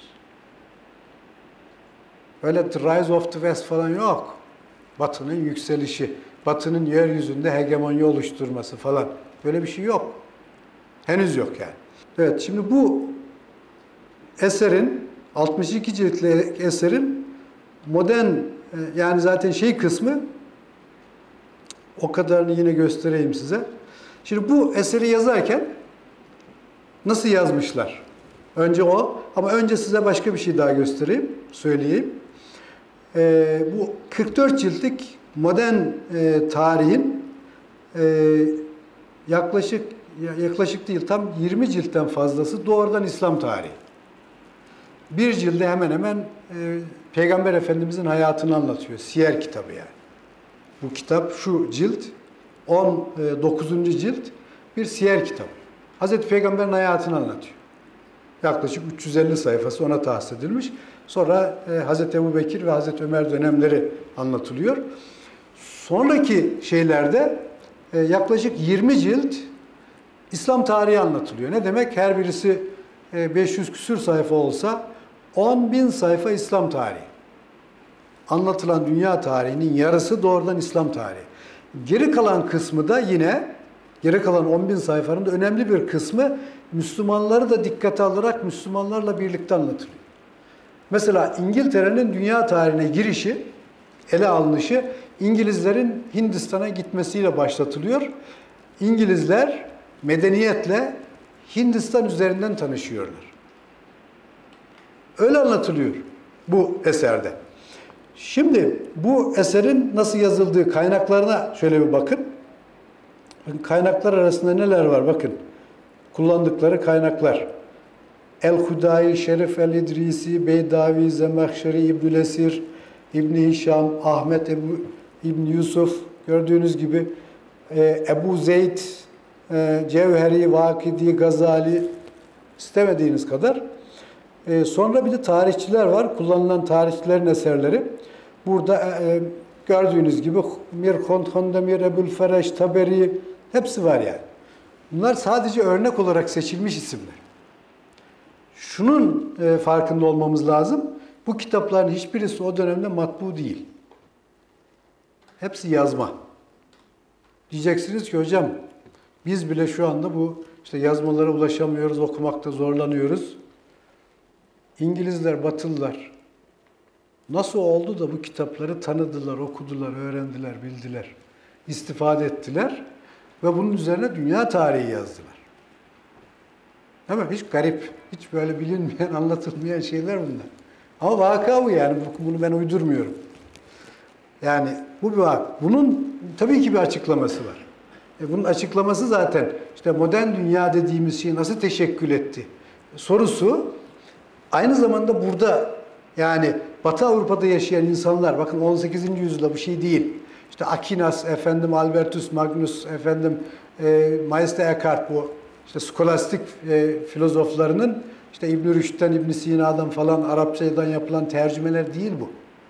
Öyle The Rise of the West falan yok. Batı'nın yükselişi, Batı'nın yeryüzünde hegemonya oluşturması falan. Böyle bir şey yok. Henüz yok yani. Evet, şimdi bu eserin, altmış iki ciltli eserin modern, yani zaten şey kısmı, o kadarını yine göstereyim size. Şimdi bu eseri yazarken nasıl yazmışlar? Önce o, ama önce size başka bir şey daha göstereyim, söyleyeyim. Ee, bu kırk dört ciltlik modern e, tarihin e, yaklaşık yaklaşık değil tam yirmi ciltten fazlası doğrudan İslam tarihi. Bir cilde hemen hemen e, Peygamber Efendimizin hayatını anlatıyor. Siyer kitabı yani. Bu kitap şu cilt on dokuzuncu cilt bir siyer kitabı. Hazreti Peygamber'in hayatını anlatıyor. Yaklaşık üç yüz elli sayfası ona tahsis edilmiş. Sonra e, Hazreti Ebubekir ve Hazreti Ömer dönemleri anlatılıyor. Sonraki şeylerde e, yaklaşık yirmi cilt İslam tarihi anlatılıyor. Ne demek? Her birisi e, beş yüz küsür sayfa olsa on bin sayfa İslam tarihi. Anlatılan dünya tarihinin yarısı doğrudan İslam tarihi. Geri kalan kısmı da yine, geri kalan on bin sayfanın da önemli bir kısmı Müslümanları da dikkate alarak Müslümanlarla birlikte anlatılıyor. Mesela İngiltere'nin dünya tarihine girişi, ele alınışı İngilizlerin Hindistan'a gitmesiyle başlatılıyor. İngilizler medeniyetle Hindistan üzerinden tanışıyorlar. Öyle anlatılıyor bu eserde. Şimdi bu eserin nasıl yazıldığı kaynaklarına şöyle bir bakın. Kaynaklar arasında neler var bakın. Kullandıkları kaynaklar. El-Hudai, Şerif el-İdrisi, Beydavi, Zemahşeri, İbnül Esir, İbn-i Hişam, Ahmet Ebu, İbn Yusuf, gördüğünüz gibi e, Ebu Zeyd, e, Cevheri, Vakidi, Gazali, istemediğiniz kadar. E, sonra bir de tarihçiler var. Kullanılan tarihçilerin eserleri. Burada e, gördüğünüz gibi Mirkond, Hondemir, Ebulfereş, Taberi hepsi var yani. Bunlar sadece örnek olarak seçilmiş isimler. Şunun e, farkında olmamız lazım. Bu kitapların hiçbirisi o dönemde matbu değil. Hepsi yazma. Diyeceksiniz ki hocam biz bile şu anda bu işte yazmalara ulaşamıyoruz, okumakta zorlanıyoruz. İngilizler, Batılılar nasıl oldu da bu kitapları tanıdılar, okudular, öğrendiler, bildiler, istifade ettiler ve bunun üzerine dünya tarihi yazdılar. Değil mi? Hiç garip, hiç böyle bilinmeyen, anlatılmayan şeyler bunlar. Ama vaka bu yani, bunu ben uydurmuyorum. Yani bu bir vaka. Bunun tabii ki bir açıklaması var. E bunun açıklaması zaten işte modern dünya dediğimiz şey nasıl teşekkül etti sorusu aynı zamanda burada yani Batı Avrupa'da yaşayan insanlar, bakın on sekizinci yüzyılda bu şey değil. İşte Aquinas, efendim Albertus Magnus, efendim e, Meister Eckhart bu işte skolastik e, filozoflarının işte İbn-i Rüşd'den, İbn Sina'dan falan Arapçadan yapılan tercümeler değil bu.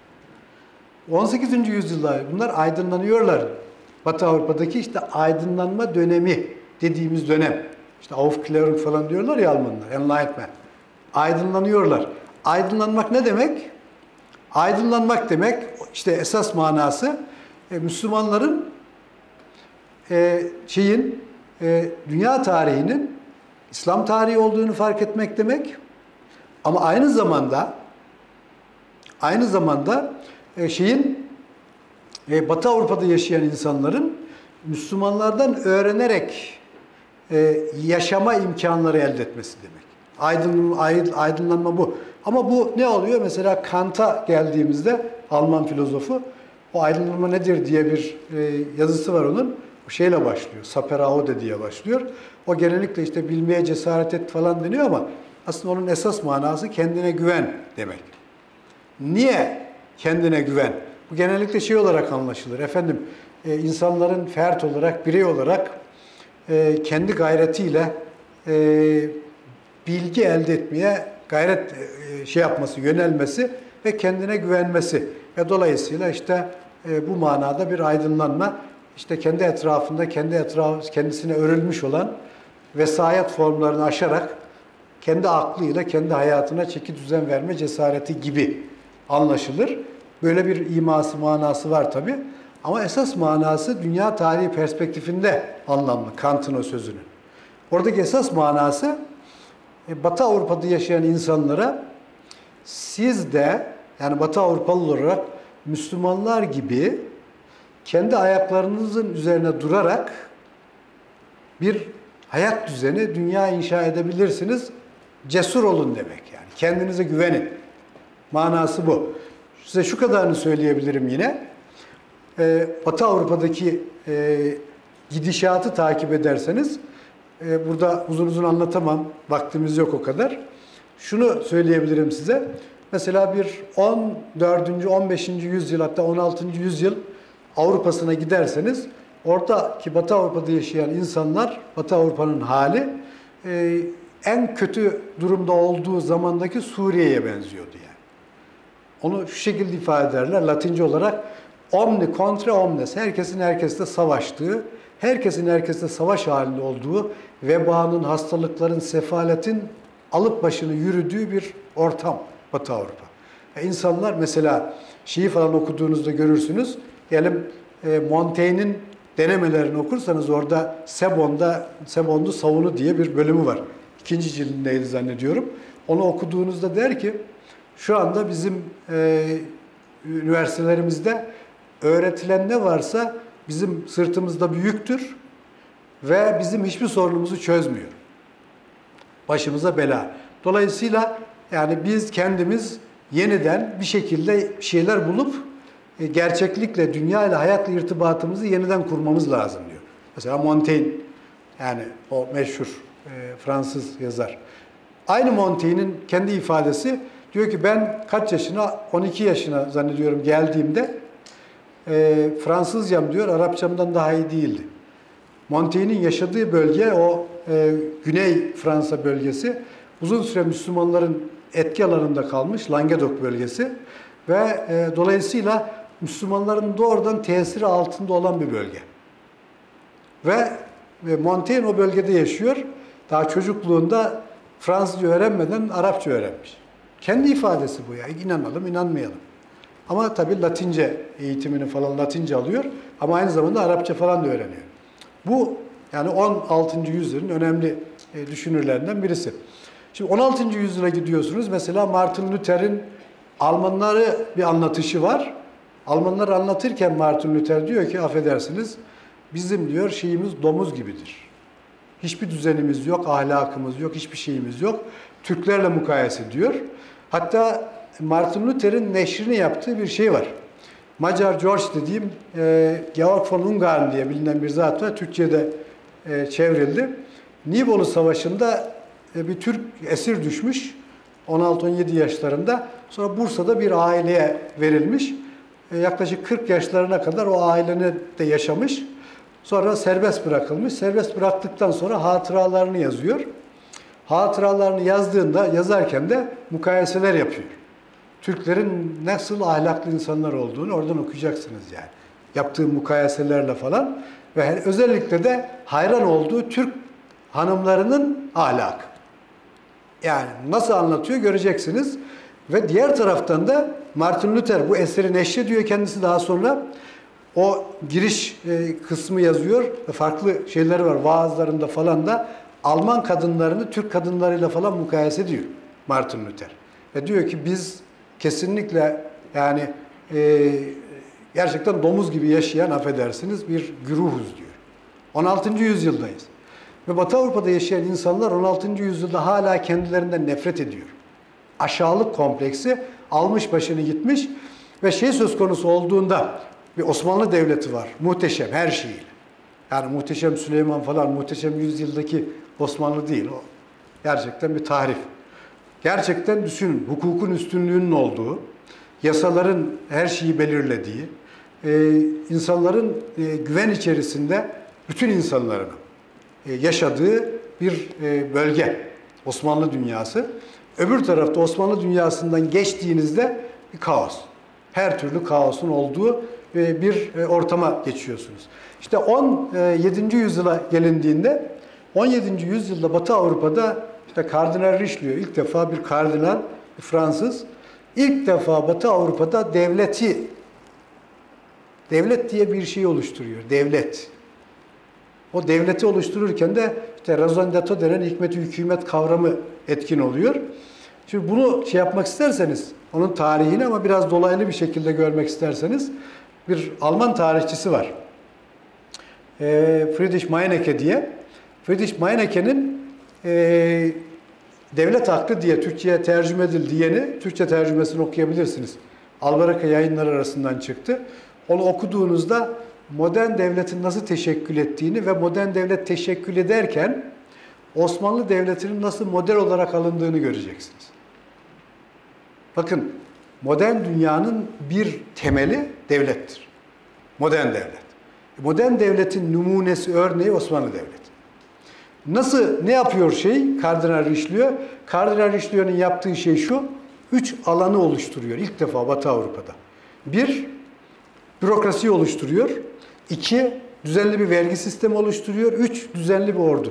on sekizinci yüzyılda bunlar aydınlanıyorlar. Batı Avrupa'daki işte aydınlanma dönemi dediğimiz dönem. İşte Aufklärung falan diyorlar ya Almanlar, Enlightenment. Aydınlanıyorlar. Aydınlanmak ne demek? Aydınlanmak demek, işte esas manası e, Müslümanların e, şeyin, e, dünya tarihinin İslam tarihi olduğunu fark etmek demek. Ama aynı zamanda aynı zamanda e, şeyin e, Batı Avrupa'da yaşayan insanların Müslümanlardan öğrenerek e, yaşama imkanları elde etmesi demek. Aydınlanma, aydınlanma bu. Ama bu ne oluyor? Mesela Kant'a geldiğimizde Alman filozofu, o aydınlanma nedir diye bir e, yazısı var onun. Bu şeyle başlıyor. Sapperaude diye başlıyor. O genellikle işte bilmeye cesaret et falan deniyor ama aslında onun esas manası kendine güven demek. Niye kendine güven? Bu genellikle şey olarak anlaşılır. Efendim e, insanların fert olarak, birey olarak e, kendi gayretiyle e, bilgi elde etmeye gayret e, şey yapması, yönelmesi ve kendine güvenmesi. Ve dolayısıyla işte e, bu manada bir aydınlanma, işte kendi etrafında, kendi etraf, kendisine örülmüş olan vesayet formlarını aşarak kendi aklıyla kendi hayatına çeki düzen verme cesareti gibi anlaşılır. Böyle bir iması, manası var tabii. Ama esas manası dünya tarihi perspektifinde anlamlı Kant'ın o sözünün. Oradaki esas manası Batı Avrupa'da yaşayan insanlara siz de, yani Batı Avrupalı olarak Müslümanlar gibi kendi ayaklarınızın üzerine durarak bir hayat düzeni, dünya inşa edebilirsiniz. Cesur olun demek yani. Kendinize güvenin. Manası bu. Size şu kadarını söyleyebilirim yine. Ee, Batı Avrupa'daki e, gidişatı takip ederseniz, e, burada uzun uzun anlatamam, vaktimiz yok o kadar. Şunu söyleyebilirim size. Mesela bir on dördüncü on beşinci yüzyıl, hatta on altıncı yüzyıl Avrupa'sına giderseniz, oradaki Batı Avrupa'da yaşayan insanlar, Batı Avrupa'nın hali e, en kötü durumda olduğu zamandaki Suriye'ye benziyordu yani. Onu şu şekilde ifade ederler Latince olarak: omni contra omnes, herkesin herkesle savaştığı, herkesin herkesle savaş halinde olduğu, vebanın, hastalıkların, sefaletin alıp başını yürüdüğü bir ortam Batı Avrupa. E insanlar mesela şeyi falan okuduğunuzda görürsünüz. Diyelim e, Montaigne'in denemelerini okursanız orada Sebon'da, Sebon'du Savunu diye bir bölümü var. İkinci cildindeydi zannediyorum. Onu okuduğunuzda der ki, şu anda bizim e, üniversitelerimizde öğretilen ne varsa bizim sırtımızda büyüktür ve bizim hiçbir sorunumuzu çözmüyor. Başımıza bela. Dolayısıyla yani biz kendimiz yeniden bir şekilde şeyler bulup e, gerçeklikle, dünya ile, hayatla irtibatımızı yeniden kurmamız lazım diyor. Mesela Montaigne, yani o meşhur e, Fransız yazar. Aynı Montaigne'in kendi ifadesi, diyor ki ben kaç yaşına, on iki yaşına zannediyorum geldiğimde e, Fransızcam diyor Arapçamdan daha iyi değildi. Montaigne'in yaşadığı bölge o e, Güney Fransa bölgesi uzun süre Müslümanların etki alanında kalmış, Languedoc bölgesi ve e, dolayısıyla Müslümanların doğrudan tesiri altında olan bir bölge. Ve, ve Montaigne o bölgede yaşıyor. Daha çocukluğunda Fransızca öğrenmeden Arapça öğrenmiş. Kendi ifadesi bu ya. İnanalım, inanmayalım. Ama tabii Latince eğitimini falan Latince alıyor. Ama aynı zamanda Arapça falan da öğreniyor. Bu yani on altıncı yüzyılın önemli düşünürlerinden birisi. Şimdi on altıncı yüzyıla gidiyorsunuz. Mesela Martin Luther'in Almanları bir anlatışı var. Almanlar anlatırken Martin Luther diyor ki, affedersiniz, bizim diyor şeyimiz domuz gibidir. Hiçbir düzenimiz yok, ahlakımız yok, hiçbir şeyimiz yok. Türklerle mukayese ediyor. Hatta Martin Luther'in neşrini yaptığı bir şey var. Macar George dediğim e, Georg von Ungarn diye bilinen bir zat var. Türkçe'de e, çevrildi. Nibolu Savaşı'nda e, bir Türk esir düşmüş. on altı on yedi yaşlarında. Sonra Bursa'da bir aileye verilmiş. E, yaklaşık kırk yaşlarına kadar o ailenin de yaşamış. Sonra serbest bırakılmış. Serbest bıraktıktan sonra hatıralarını yazıyor. Hatıralarını yazdığında, yazarken de mukayeseler yapıyor. Türklerin nasıl ahlaklı insanlar olduğunu oradan okuyacaksınız yani. Yaptığı mukayeselerle falan ve özellikle de hayran olduğu Türk hanımlarının ahlakı. Yani nasıl anlatıyor göreceksiniz. Ve diğer taraftan da Martin Luther bu eseri neşrediyor kendisi daha sonra. O giriş kısmı yazıyor. Farklı şeyleri var vaazlarında falan da. Alman kadınlarını Türk kadınlarıyla falan mukayese ediyor Martin Luther. Ve diyor ki biz kesinlikle yani e, gerçekten domuz gibi yaşayan affedersiniz bir güruhuz diyor. on altıncı yüzyıldayız. Ve Batı Avrupa'da yaşayan insanlar on altıncı yüzyılda hala kendilerinden nefret ediyor. Aşağılık kompleksi almış başını gitmiş ve şey söz konusu olduğunda bir Osmanlı Devleti var. Muhteşem her şeyiyle. Yani Muhteşem Süleyman falan Muhteşem Yüzyıl'daki Osmanlı değil o. Gerçekten bir tarif. Gerçekten düşünün hukukun üstünlüğünün olduğu, yasaların her şeyi belirlediği, e, insanların e, güven içerisinde bütün insanların e, yaşadığı bir e, bölge Osmanlı dünyası. Öbür tarafta Osmanlı dünyasından geçtiğinizde bir kaos. Her türlü kaosun olduğu e, bir e, ortama geçiyorsunuz. İşte on yedinci yüzyıla gelindiğinde on yedinci yüzyılda Batı Avrupa'da işte Kardinal Richelieu ilk defa bir kardinal, bir Fransız ilk defa Batı Avrupa'da devleti devlet diye bir şey oluşturuyor. Devlet. O devleti oluştururken de işte raison d'être denen hikmet-i hükümet kavramı etkin oluyor. Şimdi bunu şey yapmak isterseniz, onun tarihini ama biraz dolaylı bir şekilde görmek isterseniz bir Alman tarihçisi var. Friedrich Meinecke diye. Friedrich Meinecke'nin e, Devlet Aklı diye Türkçe'ye tercüme edildi yeni. Türkçe tercümesini okuyabilirsiniz. Albaraka Yayınları arasından çıktı. Onu okuduğunuzda modern devletin nasıl teşekkül ettiğini ve modern devlet teşekkül ederken Osmanlı Devleti'nin nasıl model olarak alındığını göreceksiniz. Bakın, modern dünyanın bir temeli devlettir. Modern devlet. Modern devletin numunesi, örneği Osmanlı Devleti. Nasıl, ne yapıyor şey Kardinal Richelieu? Kardinal Richelieu'nun yaptığı şey şu, üç alanı oluşturuyor ilk defa Batı Avrupa'da. Bir, bürokrasi oluşturuyor. İki, düzenli bir vergi sistemi oluşturuyor. Üç, düzenli bir ordu.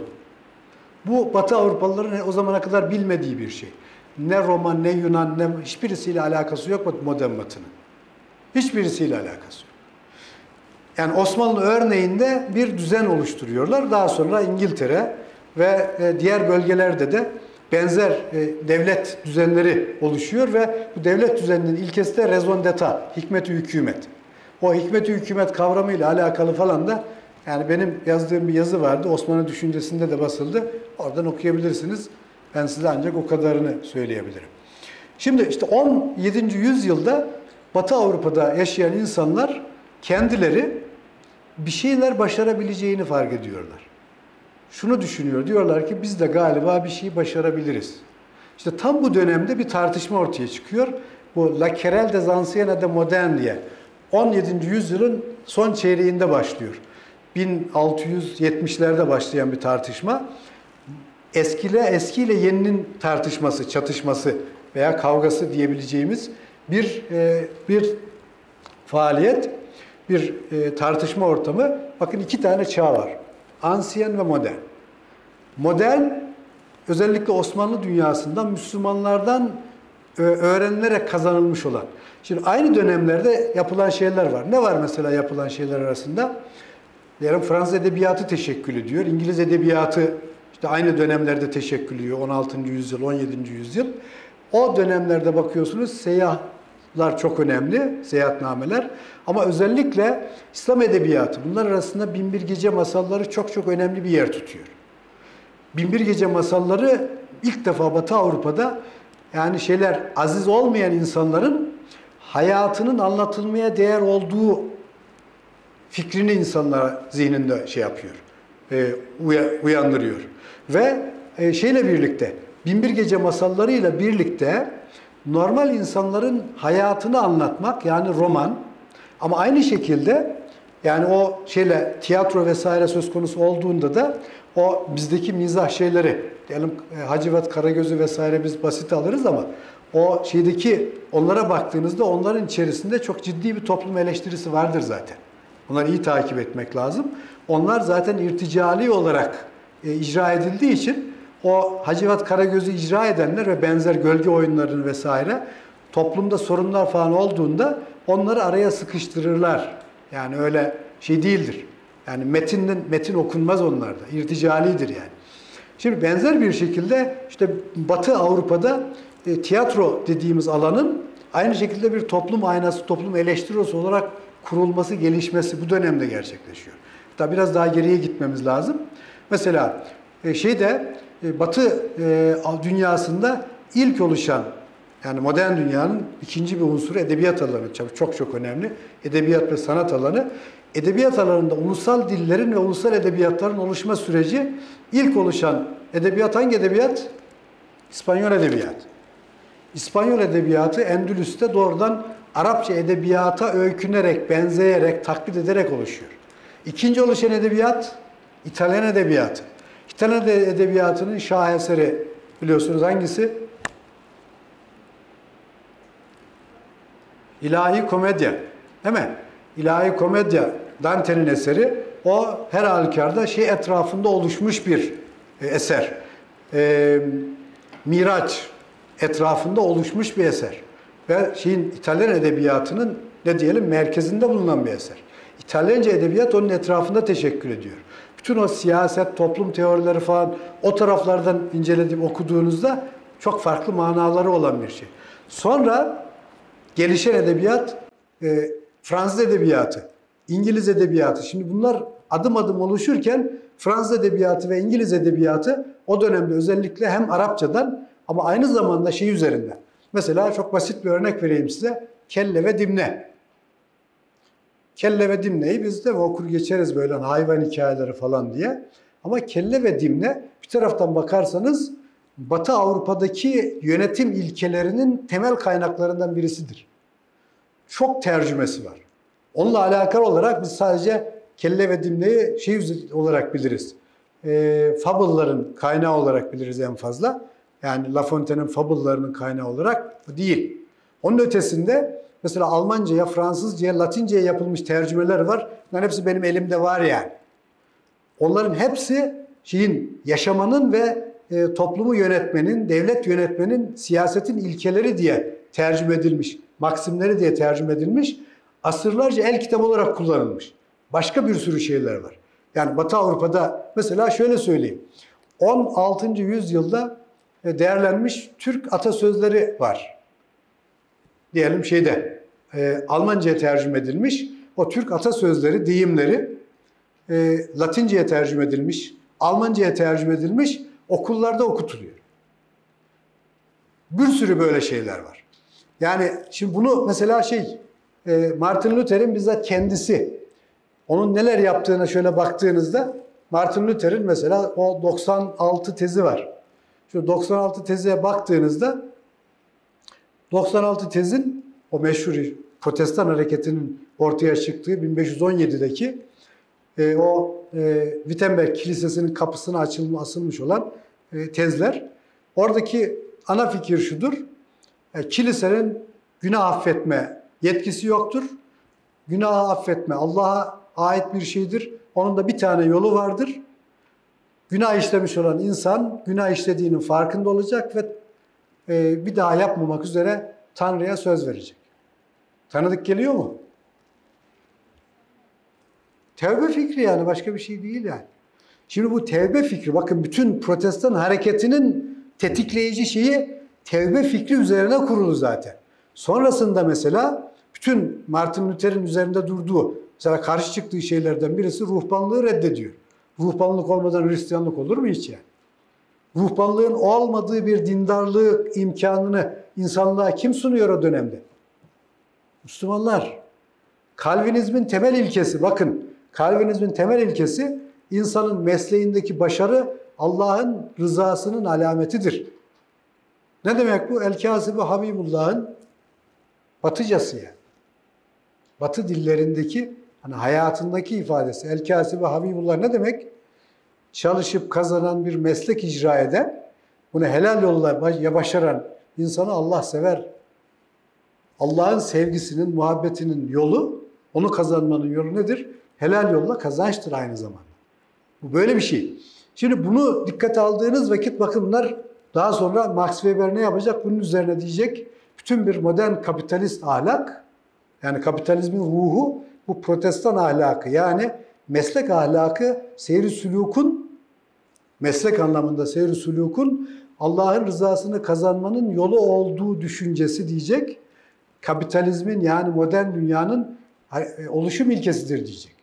Bu Batı Avrupalıların o zamana kadar bilmediği bir şey. Ne Roma, ne Yunan, ne hiçbirisiyle alakası yok modern Batı'nın. Hiçbirisiyle alakası yok. Yani Osmanlı örneğinde bir düzen oluşturuyorlar. Daha sonra İngiltere ve diğer bölgelerde de benzer devlet düzenleri oluşuyor ve bu devlet düzeninin ilkesi de raison d'être, hikmet-i hükümet. O hikmet-i hükümet kavramıyla alakalı falan da yani benim yazdığım bir yazı vardı. Osmanlı düşüncesinde de basıldı. Oradan okuyabilirsiniz. Ben size ancak o kadarını söyleyebilirim. Şimdi işte on yedinci yüzyılda Batı Avrupa'da yaşayan insanlar kendileri bir şeyler başarabileceğini fark ediyorlar. Şunu düşünüyor, diyorlar ki biz de galiba bir şey başarabiliriz. İşte tam bu dönemde bir tartışma ortaya çıkıyor. Bu La Querelle des Anciens et des Modernes diye. on yedinci yüzyılın son çeyreğinde başlıyor. bin altı yüz yetmişlerde başlayan bir tartışma. Eskiyle, eskiyle yeninin tartışması, çatışması veya kavgası diyebileceğimiz bir e, bir faaliyet, bir e, tartışma ortamı. Bakın iki tane çağ var. Ansien ve modern. Modern, özellikle Osmanlı dünyasından, Müslümanlardan e, öğrenilerek kazanılmış olan. Şimdi aynı dönemlerde yapılan şeyler var. Ne var mesela yapılan şeyler arasında? Diyelim Fransız edebiyatı teşekkül ediyor. İngiliz edebiyatı işte aynı dönemlerde teşekkül ediyor. on altıncı yüzyıl, on yedinci yüzyıl. O dönemlerde bakıyorsunuz seyahatler çok önemli, seyahatnameler. Ama özellikle İslam edebiyatı, bunlar arasında Binbir Gece masalları çok çok önemli bir yer tutuyor. Binbir Gece masalları ilk defa Batı Avrupa'da yani şeyler aziz olmayan insanların hayatının anlatılmaya değer olduğu fikrini insanlara zihninde şey yapıyor, e, uyandırıyor. Ve e, şeyle birlikte, Binbir Gece masallarıyla birlikte normal insanların hayatını anlatmak, yani roman, ama aynı şekilde Yani o şeyle tiyatro vesaire söz konusu olduğunda da o bizdeki mizah şeyleri, diyelim Hacivat Karagöz'ü vesaire biz basit alırız ama o şeydeki onlara baktığınızda onların içerisinde çok ciddi bir toplum eleştirisi vardır zaten. Bunları iyi takip etmek lazım. Onlar zaten irticali olarak e, icra edildiği için o Hacivat Karagöz'ü icra edenler ve benzer gölge oyunlarını vesaire toplumda sorunlar falan olduğunda onları araya sıkıştırırlar. Yani öyle şey değildir. Yani metinin metin okunmaz onlarda. İrticalidir yani. Şimdi benzer bir şekilde işte Batı Avrupa'da e, tiyatro dediğimiz alanın aynı şekilde bir toplum aynası, toplum eleştirisi olarak kurulması, gelişmesi bu dönemde gerçekleşiyor. Hatta biraz daha geriye gitmemiz lazım. Mesela e, şeyde e, Batı e, dünyasında ilk oluşan, yani modern dünyanın ikinci bir unsuru edebiyat alanı. Çok çok önemli. Edebiyat ve sanat alanı. Edebiyat alanında ulusal dillerin ve ulusal edebiyatların oluşma süreci ilk oluşan edebiyat hangi edebiyat? İspanyol edebiyatı. İspanyol edebiyatı Endülüs'te doğrudan Arapça edebiyata öykünerek, benzeyerek, taklit ederek oluşuyor. İkinci oluşan edebiyat İtalyan edebiyatı. İtalyan edebiyatının şaheseri biliyorsunuz hangisi? İlahi Komedya. Değil mi? İlahi Komedya Dante'nin eseri. O her halükarda şey etrafında oluşmuş bir eser. E, Miraç etrafında oluşmuş bir eser. Ve şeyin İtalyan edebiyatının ne diyelim merkezinde bulunan bir eser. İtalyanca edebiyat onun etrafında teşekkür ediyor. Bütün o siyaset, toplum teorileri falan o taraflardan incelediğim okuduğunuzda çok farklı manaları olan bir şey. Sonra gelişen edebiyat, e, Fransız edebiyatı, İngiliz edebiyatı. Şimdi bunlar adım adım oluşurken Fransız edebiyatı ve İngiliz edebiyatı o dönemde özellikle hem Arapçadan ama aynı zamanda şey üzerinden. Mesela çok basit bir örnek vereyim size. Kelle ve Dimne. Kelle ve Dimne'yi biz de okur geçeriz böyle hayvan hikayeleri falan diye. Ama Kelle ve Dimne bir taraftan bakarsanız Batı Avrupa'daki yönetim ilkelerinin temel kaynaklarından birisidir. Çok tercümesi var. Onunla alakalı olarak biz sadece Kelle ve Dimne'yi şey olarak biliriz. E, Fable'ların kaynağı olarak biliriz en fazla. Yani La Fontaine'in Fable'larının kaynağı olarak değil. Onun ötesinde mesela Almanca'ya, Fransızca'ya, Latince'ye yapılmış tercümeler var. Bunların hepsi benim elimde var yani. Onların hepsi şeyin, yaşamanın ve e, toplumu yönetmenin, devlet yönetmenin, siyasetin ilkeleri diye tercüme edilmiş, maksimleri diye tercüme edilmiş, asırlarca el kitabı olarak kullanılmış. Başka bir sürü şeyler var. Yani Batı Avrupa'da mesela şöyle söyleyeyim. on altıncı yüzyılda değerlenmiş Türk atasözleri var. Diyelim şeyde, e, Almanca'ya tercüme edilmiş. O Türk atasözleri, deyimleri e, Latince'ye tercüme edilmiş, Almanca'ya tercüme edilmiş, okullarda okutuluyor. Bir sürü böyle şeyler var. Yani şimdi bunu mesela şey, e, Martin Luther'in bizzat kendisi, onun neler yaptığına şöyle baktığınızda, Martin Luther'in mesela o doksan altı tezi var. Şu doksan altı teziye baktığınızda, doksan altı tezin o meşhur Protestan hareketinin ortaya çıktığı bin beş yüz on yedideki e, o e, Wittenberg Kilisesi'nin kapısına açılma, asılmış olan e, tezler. Oradaki ana fikir şudur. E, kilisenin günah affetme yetkisi yoktur. Günahı affetme Allah'a ait bir şeydir. Onun da bir tane yolu vardır. Günah işlemiş olan insan günah işlediğinin farkında olacak ve e, bir daha yapmamak üzere Tanrı'ya söz verecek. Tanıdık geliyor mu? Tevbe fikri yani başka bir şey değil yani. Şimdi bu tevbe fikri bakın bütün Protestan hareketinin tetikleyici şeyi tevbe fikri üzerine kurulu zaten. Sonrasında mesela bütün Martin Luther'in üzerinde durduğu mesela karşı çıktığı şeylerden birisi ruhbanlığı reddediyor. Ruhbanlık olmadan Hristiyanlık olur mu hiç yani? Ruhbanlığın olmadığı bir dindarlığı imkanını insanlığa kim sunuyor o dönemde? Müslümanlar. Kalvinizmin temel ilkesi, bakın Kalvinizmin temel ilkesi insanın mesleğindeki başarı Allah'ın rızasının alametidir. Ne demek bu? El-Kâsib-i Habibullah'ın Batıcası yani. Batı dillerindeki Hani hayatındaki ifadesi El-Kâsibe Habibullah ne demek? Çalışıp kazanan bir meslek icra eden, bunu helal yolla başaran insanı Allah sever. Allah'ın sevgisinin, muhabbetinin yolu, onu kazanmanın yolu nedir? Helal yolla kazançtır aynı zamanda. Bu böyle bir şey. Şimdi bunu dikkate aldığınız vakit bakın bunlar daha sonra Max Weber ne yapacak? Bunun üzerine diyecek bütün bir modern kapitalist ahlak, yani kapitalizmin ruhu bu protestan ahlakı, yani meslek ahlakı seyri sülûkun, meslek anlamında seyri sülûkun Allah'ın rızasını kazanmanın yolu olduğu düşüncesi diyecek. Kapitalizmin yani modern dünyanın oluşum ilkesidir diyecek.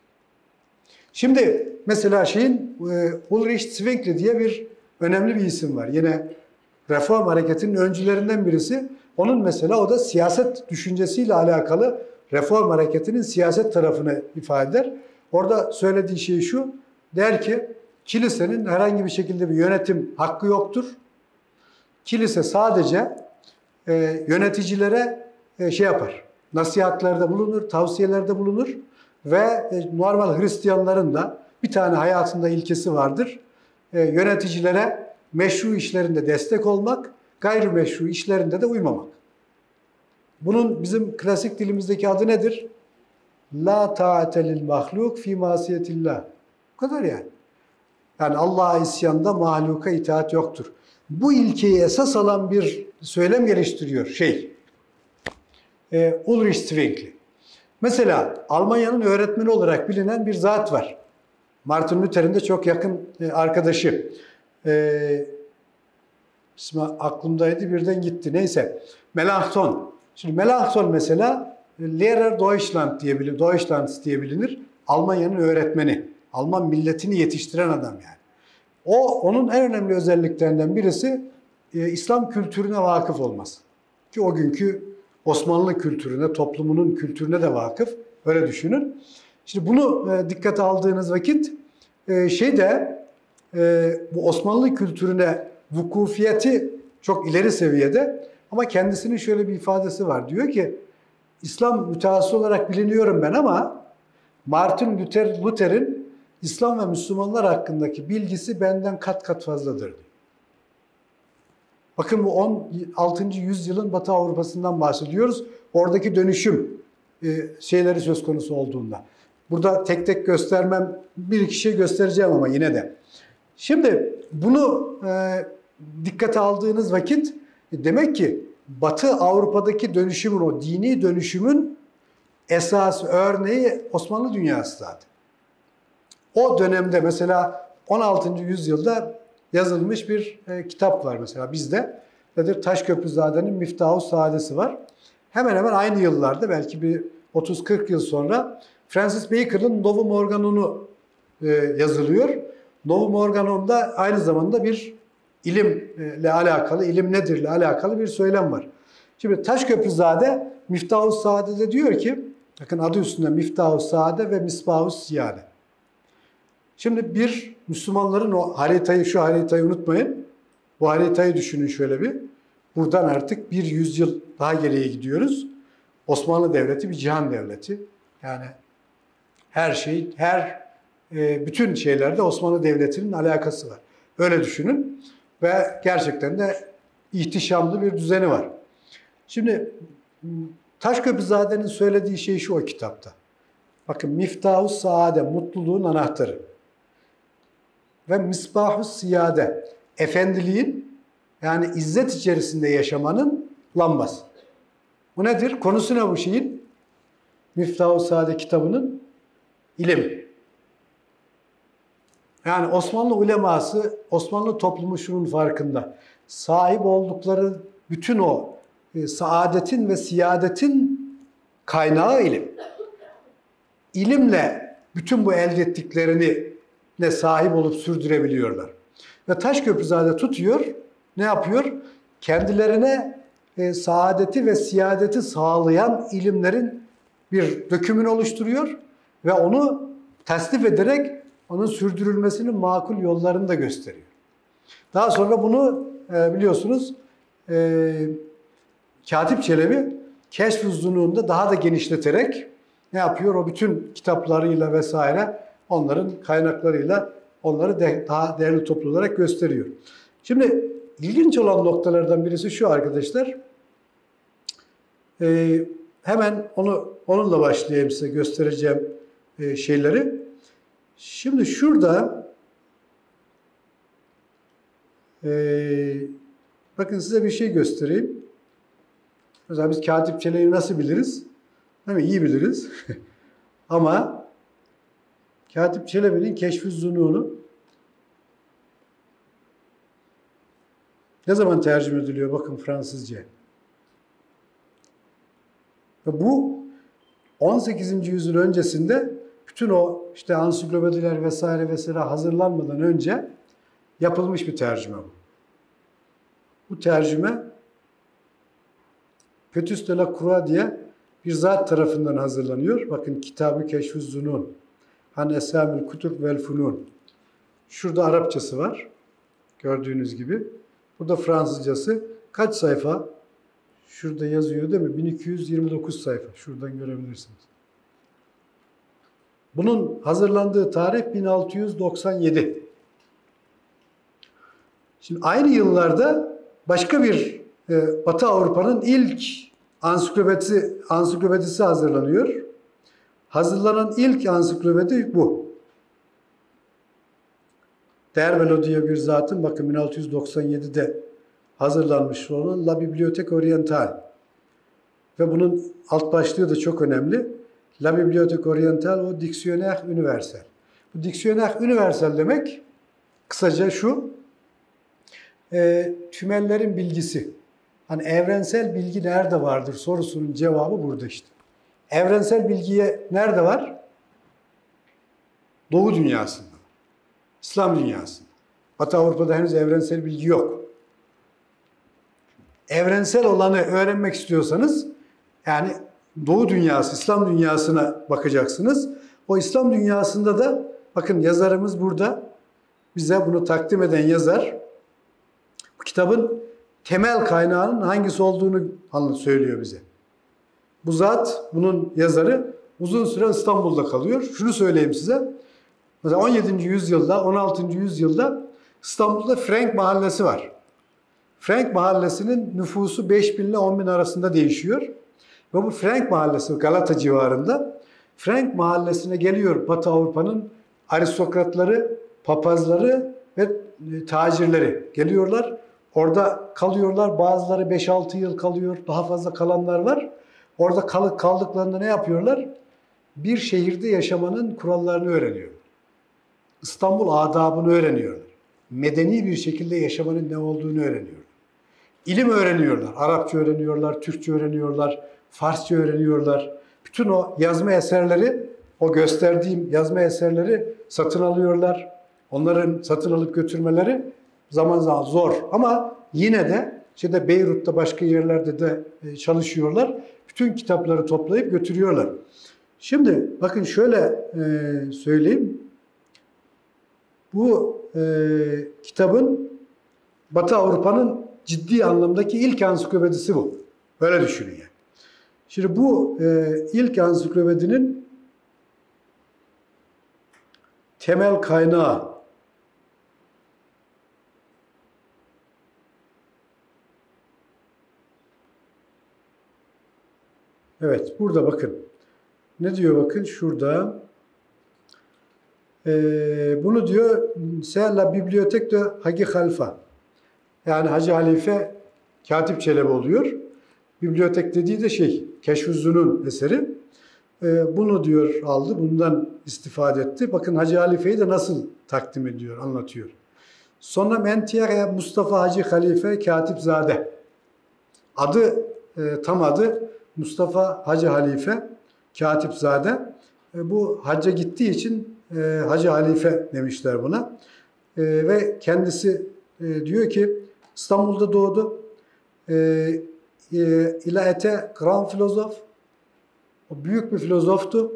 Şimdi mesela şeyin Ulrich Zwingli diye bir önemli bir isim var. Yine reform hareketinin öncülerinden birisi. Onun mesela o da siyaset düşüncesiyle alakalı reform hareketinin siyaset tarafını ifade eder. Orada söylediği şey şu, der ki kilisenin herhangi bir şekilde bir yönetim hakkı yoktur. Kilise sadece e, yöneticilere e, şey yapar, nasihatlerde bulunur, tavsiyelerde bulunur ve e, normal Hristiyanların da bir tane hayatında ilkesi vardır. E, yöneticilere meşru işlerinde destek olmak, gayrimeşru işlerinde de uymamak. Bunun bizim klasik dilimizdeki adı nedir? La ta'ate lil mahluk fi masiyetillah. Bu kadar yani. Yani Allah'a isyanda mahluka itaat yoktur. Bu ilkeyi esas alan bir söylem geliştiriyor şey. E, Ulrich Zwingli. Mesela Almanya'nın öğretmeni olarak bilinen bir zat var. Martin Luther'in de çok yakın e, arkadaşı. E, ismi aklımdaydı birden gitti. Neyse. Melanchthon. Şimdi Melanchthon mesela Lehrer Deutschland diye bilinir, Deutschland diye bilinir. Almanya'nın öğretmeni. Alman milletini yetiştiren adam yani. O onun en önemli özelliklerinden birisi e, İslam kültürüne vakıf olması. Ki o günkü Osmanlı kültürüne, toplumunun kültürüne de vakıf. Öyle düşünün. Şimdi bunu e, dikkate aldığınız vakit e, şey de e, bu Osmanlı kültürüne vukufiyeti çok ileri seviyede ama kendisinin şöyle bir ifadesi var. Diyor ki İslam mütehassıs olarak biliniyorum ben ama Martin Luther, Luther'in İslam ve Müslümanlar hakkındaki bilgisi benden kat kat fazladır diyor. Bakın bu on altıncı yüzyılın Batı Avrupa'sından bahsediyoruz. Oradaki dönüşüm şeyleri söz konusu olduğunda. Burada tek tek göstermem, bir iki şey göstereceğim ama yine de. Şimdi bunu e, dikkate aldığınız vakit demek ki Batı Avrupa'daki dönüşümün, o dini dönüşümün esas örneği Osmanlı dünyası zaten. O dönemde mesela on altıncı yüzyılda yazılmış bir e, kitap var mesela bizde. Nedir? Taşköprüzade'nin Miftah-ı Saadesi var. Hemen hemen aynı yıllarda belki bir otuz kırk yıl sonra Francis Bacon'ın Novum Organon'u e, yazılıyor. Novum Organon'da aynı zamanda bir ilimle alakalı, ilim nedirle alakalı bir söylem var. Şimdi Taşköprüzade Miftah-ı Saade'de diyor ki, bakın adı üstünde Miftah-ı Saade ve Misbah-ı Siyade. Şimdi bir Müslümanların o haritayı, şu haritayı unutmayın. Bu haritayı düşünün şöyle bir. Buradan artık bir yüzyıl daha geriye gidiyoruz. Osmanlı Devleti bir cihan devleti. Yani her şey, her bütün şeylerde Osmanlı Devleti'nin alakası var. Öyle düşünün. Ve gerçekten de ihtişamlı bir düzeni var. Şimdi Taşköprüzade'nin söylediği şey şu o kitapta. Bakın Miftah-ı Saade, mutluluğun anahtarı. Ve Misbah-ı Siyade, efendiliğin yani izzet içerisinde yaşamanın lambası. Bu nedir? Konusu ne bu şeyin? Miftah-ı Saade kitabının ilim. Yani Osmanlı uleması, Osmanlı toplumu şunun farkında. Sahip oldukları bütün o e, saadetin ve siyadetin kaynağı ilim. İlimle bütün bu elde ettiklerini ne sahip olup sürdürebiliyorlar. Ve Taşköprüzade tutuyor, ne yapıyor? Kendilerine e, saadeti ve siyadeti sağlayan ilimlerin bir dökümünü oluşturuyor ve onu tasnif ederek onun sürdürülmesinin makul yollarını da gösteriyor. Daha sonra bunu e, biliyorsunuz e, Katip Çelebi Keşf-ı Zunu'nda daha da genişleterek ne yapıyor? O bütün kitaplarıyla vesaire onların kaynaklarıyla onları de, daha değerli toplu olarak gösteriyor. Şimdi ilginç olan noktalardan birisi şu arkadaşlar. Ee, hemen onu onunla başlayayım, size göstereceğim e, şeyleri. Şimdi şurada e, bakın size bir şey göstereyim. Mesela biz Katip Çelebi'yi nasıl biliriz? Değil mi? İyi biliriz. Ama Katip Çelebi'nin Keşf-i Zunûn'u ne zaman tercüme ediliyor? Bakın Fransızca. Ve bu on sekizinci yüzyıl öncesinde bütün o işte ansiklopediler vesaire vesaire hazırlanmadan önce yapılmış bir tercüme bu. Bu tercüme Pétrus de la Croix diye bir zat tarafından hazırlanıyor. Bakın Kitab-ı Keşf-i Zunûn. Han Esamül Kutub vel Funun. Şurada Arapçası var. Gördüğünüz gibi. Burada Fransızcası. Kaç sayfa? Şurada yazıyor değil mi? bin iki yüz yirmi dokuz sayfa. Şuradan görebilirsiniz. Bunun hazırlandığı tarih bin altı yüz doksan yedi. Şimdi aynı yıllarda başka bir e, Batı Avrupa'nın ilk ansiklopedisi, ansiklopedisi hazırlanıyor. Hazırlanan ilk ansiklopedi bu. D'Herbelot diye bir zatın, bakın bin altı yüz doksan yedide hazırlanmış olan La Bibliothèque Orientale. Ve bunun alt başlığı da çok önemli. La Bibliothèque Orientale o Dictionnaire Universel. Bu Dictionnaire Universel demek kısaca şu, e, tümellerin bilgisi. Hani evrensel bilgi nerede vardır sorusunun cevabı burada işte. Evrensel bilgiye nerede var? Doğu dünyasında, İslam dünyasında. Batı Avrupa'da henüz evrensel bilgi yok. Evrensel olanı öğrenmek istiyorsanız, yani Doğu dünyası, İslam dünyasına bakacaksınız. O İslam dünyasında da, bakın yazarımız burada, bize bunu takdim eden yazar, bu kitabın temel kaynağının hangisi olduğunu söylüyor bize. Bu zat, bunun yazarı uzun süre İstanbul'da kalıyor. Şunu söyleyeyim size. Mesela on yedinci yüzyılda, on altıncı yüzyılda İstanbul'da Frank Mahallesi var. Frank Mahallesi'nin nüfusu beş bin ile on bin arasında değişiyor. Ve bu Frank Mahallesi Galata civarında. Frank Mahallesi'ne geliyor Batı Avrupa'nın aristokratları, papazları ve tacirleri geliyorlar. Orada kalıyorlar. Bazıları beş altı yıl kalıyor. Daha fazla kalanlar var. Orada kalıp kaldıklarında ne yapıyorlar? Bir şehirde yaşamanın kurallarını öğreniyorlar. İstanbul adabını öğreniyorlar. Medeni bir şekilde yaşamanın ne olduğunu öğreniyorlar. İlim öğreniyorlar. Arapça öğreniyorlar, Türkçe öğreniyorlar, Farsça öğreniyorlar. Bütün o yazma eserleri, o gösterdiğim yazma eserleri satın alıyorlar. Onların satın alıp götürmeleri zaman zaman zor. Ama yine de işte Beyrut'ta başka yerlerde de çalışıyorlar. Bütün kitapları toplayıp götürüyorlar. Şimdi bakın şöyle e, söyleyeyim. Bu e, kitabın Batı Avrupa'nın ciddi anlamdaki ilk ansiklopedisi bu. Böyle düşünün yani. Şimdi bu e, ilk ansiklopedinin temel kaynağı evet, burada bakın. Ne diyor bakın şurada. Ee, bunu diyor c'est la bibliothèque de Hagi Halfa. Yani Hacı Halife Katip Çelebi oluyor. Bibliotek dediği de şey, Keşf-i Zunûn eseri. Ee, bunu diyor aldı, bundan istifade etti. Bakın Hacı Halife'yi de nasıl takdim ediyor, anlatıyor. Sonra Mentiyare Mustafa Hacı Halife Katipzade. Adı, e, tam adı Mustafa Hacı Halife Katipzade. E, bu hacca gittiği için e, Hacı Halife demişler buna. E, ve kendisi e, diyor ki İstanbul'da doğdu. E, e, il a été grand filozof. O büyük bir filozoftu.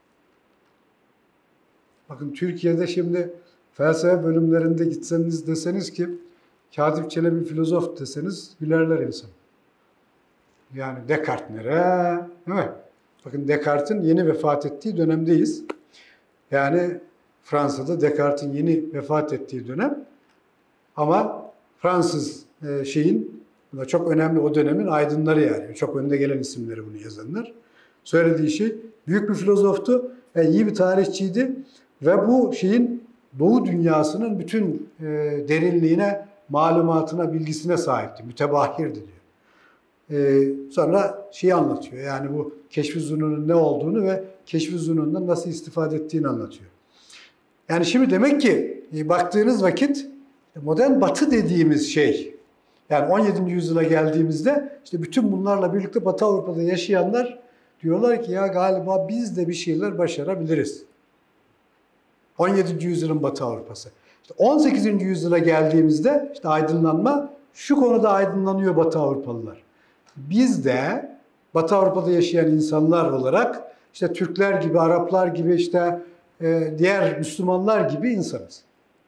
Bakın Türkiye'de şimdi felsefe bölümlerinde gitseniz deseniz ki Katip Çelebi filozof deseniz gülerler insan. Yani Descartes nere? Değil mi? Bakın Descartes'in yeni vefat ettiği dönemdeyiz. Yani Fransa'da Descartes'in yeni vefat ettiği dönem. Ama Fransız e, şeyin, çok önemli o dönemin aydınları yani. Çok önde gelen isimleri bunu yazanlar. Söylediği şey büyük bir filozoftu, yani iyi bir tarihçiydi ve bu şeyin Doğu dünyasının bütün e, derinliğine, malumatına, bilgisine sahipti. Mütebahirdi diyor. E, sonra şeyi anlatıyor. Yani bu Keşf-i Zunun'un ne olduğunu ve Keşf-i Zunun'dan nasıl istifade ettiğini anlatıyor. Yani şimdi demek ki e, baktığınız vakit modern Batı dediğimiz şey, yani on yedinci yüzyıla geldiğimizde işte bütün bunlarla birlikte Batı Avrupa'da yaşayanlar diyorlar ki ya galiba biz de bir şeyler başarabiliriz. on yedinci yüzyılın Batı Avrupa'sı. İşte on sekizinci yüzyıla geldiğimizde işte aydınlanma, şu konuda aydınlanıyor Batı Avrupalılar. Biz de Batı Avrupa'da yaşayan insanlar olarak işte Türkler gibi, Araplar gibi, işte e, diğer Müslümanlar gibi insanız.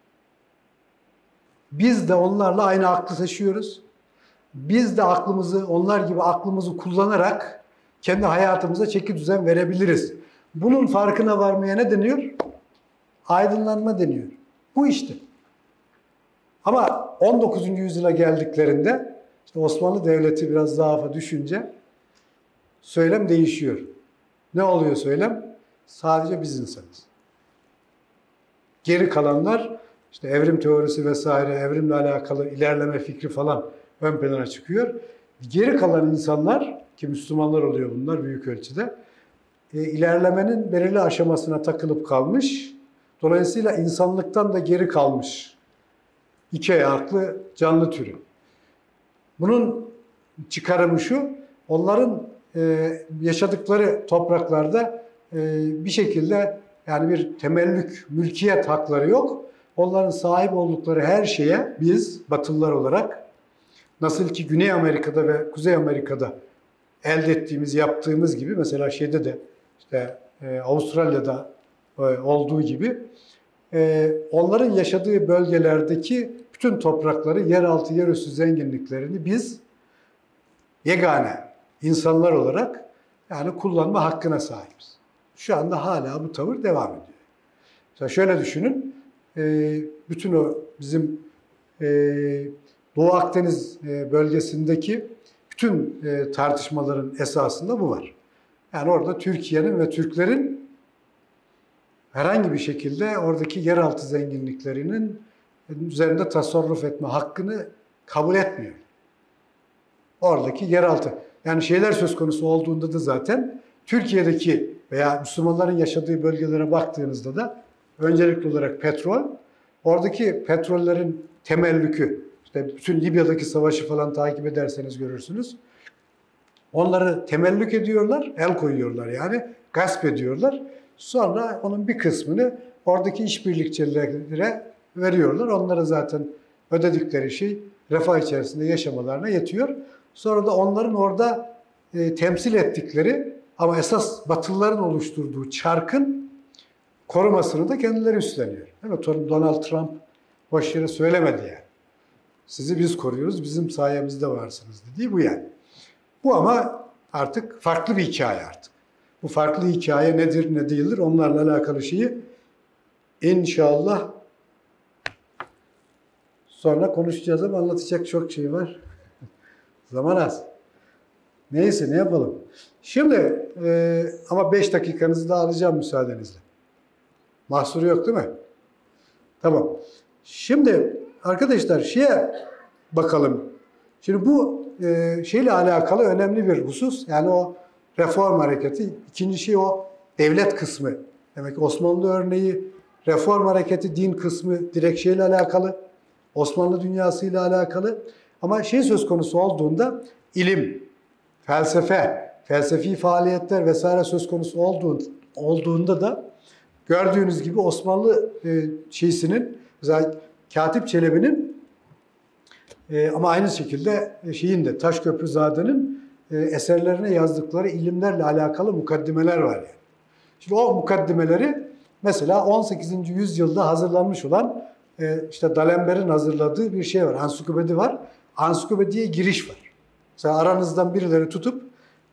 Biz de onlarla aynı aklı taşıyoruz. Biz de aklımızı, onlar gibi aklımızı kullanarak kendi hayatımıza çeki düzen verebiliriz. Bunun farkına varmaya ne deniyor? Aydınlanma deniyor. Bu işte. Ama on dokuzuncu yüzyıla geldiklerinde işte Osmanlı Devleti biraz zaafa düşünce söylem değişiyor. Ne oluyor söylem? Sadece biz insanız. Geri kalanlar işte evrim teorisi vesaire, evrimle alakalı ilerleme fikri falan ön plana çıkıyor. Geri kalan insanlar, ki Müslümanlar oluyor bunlar büyük ölçüde, e, ilerlemenin belirli aşamasına takılıp kalmış. Dolayısıyla insanlıktan da geri kalmış iki ayaklı canlı türü. Bunun çıkarımı şu, onların e, yaşadıkları topraklarda e, bir şekilde yani bir temellük, mülkiyet hakları yok. Onların sahip oldukları her şeye biz Batılılar olarak nasıl ki Güney Amerika'da ve Kuzey Amerika'da elde ettiğimiz, yaptığımız gibi mesela şeyde de işte e, Avustralya'da e, olduğu gibi e, onların yaşadığı bölgelerdeki bütün toprakları, yeraltı, yerüstü zenginliklerini biz yegane insanlar olarak yani kullanma hakkına sahibiz. Şu anda hala bu tavır devam ediyor. Mesela şöyle düşünün, e, bütün o bizim e, Doğu Akdeniz e, bölgesindeki bütün e, tartışmaların esasında bu var. Yani orada Türkiye'nin ve Türklerin herhangi bir şekilde oradaki yeraltı zenginliklerinin üzerinde tasarruf etme hakkını kabul etmiyor. Oradaki yeraltı. Yani şeyler söz konusu olduğunda da zaten Türkiye'deki veya Müslümanların yaşadığı bölgelere baktığınızda da öncelikli olarak petrol, oradaki petrollerin temellükü, işte bütün Libya'daki savaşı falan takip ederseniz görürsünüz. Onları temellük ediyorlar, el koyuyorlar yani, gasp ediyorlar. Sonra onun bir kısmını oradaki işbirlikçilere veriyorlar. Onlara zaten ödedikleri şey refah içerisinde yaşamalarına yetiyor. Sonra da onların orada e, temsil ettikleri ama esas Batılıların oluşturduğu çarkın korumasını da kendileri üstleniyor. Değil mi? Donald Trump boş yere söylemedi yani. Sizi biz koruyoruz, bizim sayemizde varsınız dediği bu yani. Bu ama artık farklı bir hikaye artık. Bu farklı hikaye nedir, ne değildir onlarla alakalı şeyi inşallah sonra konuşacağız ama anlatacak çok şey var. Zaman az. Neyse ne yapalım. Şimdi e, ama beş dakikanızı da alacağım müsaadenizle. Mahsuru yok değil mi? Tamam. Şimdi arkadaşlar şeye bakalım. Şimdi bu e, şeyle alakalı önemli bir husus. Yani o reform hareketi. İkinci şey o devlet kısmı. Demek ki Osmanlı örneği, reform hareketi, din kısmı direkt şeyle alakalı. Osmanlı dünyasıyla alakalı. Ama şey söz konusu olduğunda ilim, felsefe, felsefi faaliyetler vesaire söz konusu olduğunda da gördüğünüz gibi Osmanlı e, şeysinin, mesela Katip Çelebi'nin e, ama aynı şekilde şeyin de Taşköprüzade'nin e, eserlerine yazdıkları ilimlerle alakalı mukaddimeler var yani. Şimdi o mukaddimeleri mesela on sekizinci yüzyılda hazırlanmış olan e, işte D'Alembert'in hazırladığı bir şey var, ansiklopedi var. Ansiklopediye giriş var. Mesela aranızdan birileri tutup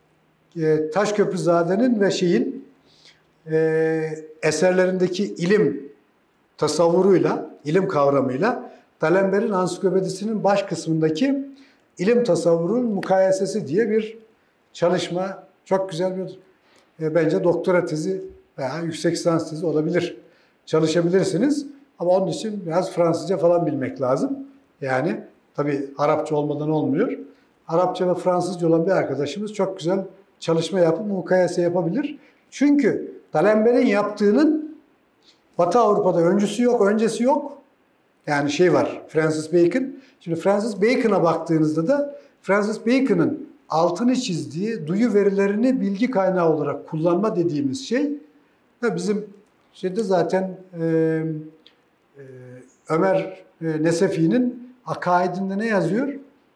e, Taşköprüzade'nin ve şeyin e, eserlerindeki ilim tasavvuruyla, ilim kavramıyla D'Alembert'in ansiklopedisinin baş kısmındaki ilim tasavvurunun mukayesesi diye bir çalışma, çok güzel bir e, bence doktora tezi veya yüksek lisans tezi olabilir. Çalışabilirsiniz ama onun için biraz Fransızca falan bilmek lazım. Yani tabii Arapça olmadan olmuyor. Arapça ve Fransızca olan bir arkadaşımız çok güzel çalışma yapıp mukayese yapabilir. Çünkü D'Alembert'in yaptığının Batı Avrupa'da öncüsü yok, öncesi yok. Yani şey var, Francis Bacon. Şimdi Francis Bacon'a baktığınızda da Francis Bacon'ın altını çizdiği duyu verilerini bilgi kaynağı olarak kullanma dediğimiz şey ve bizim şeyde zaten e, e, Ömer e, Nesefi'nin akaidinde ne yazıyor?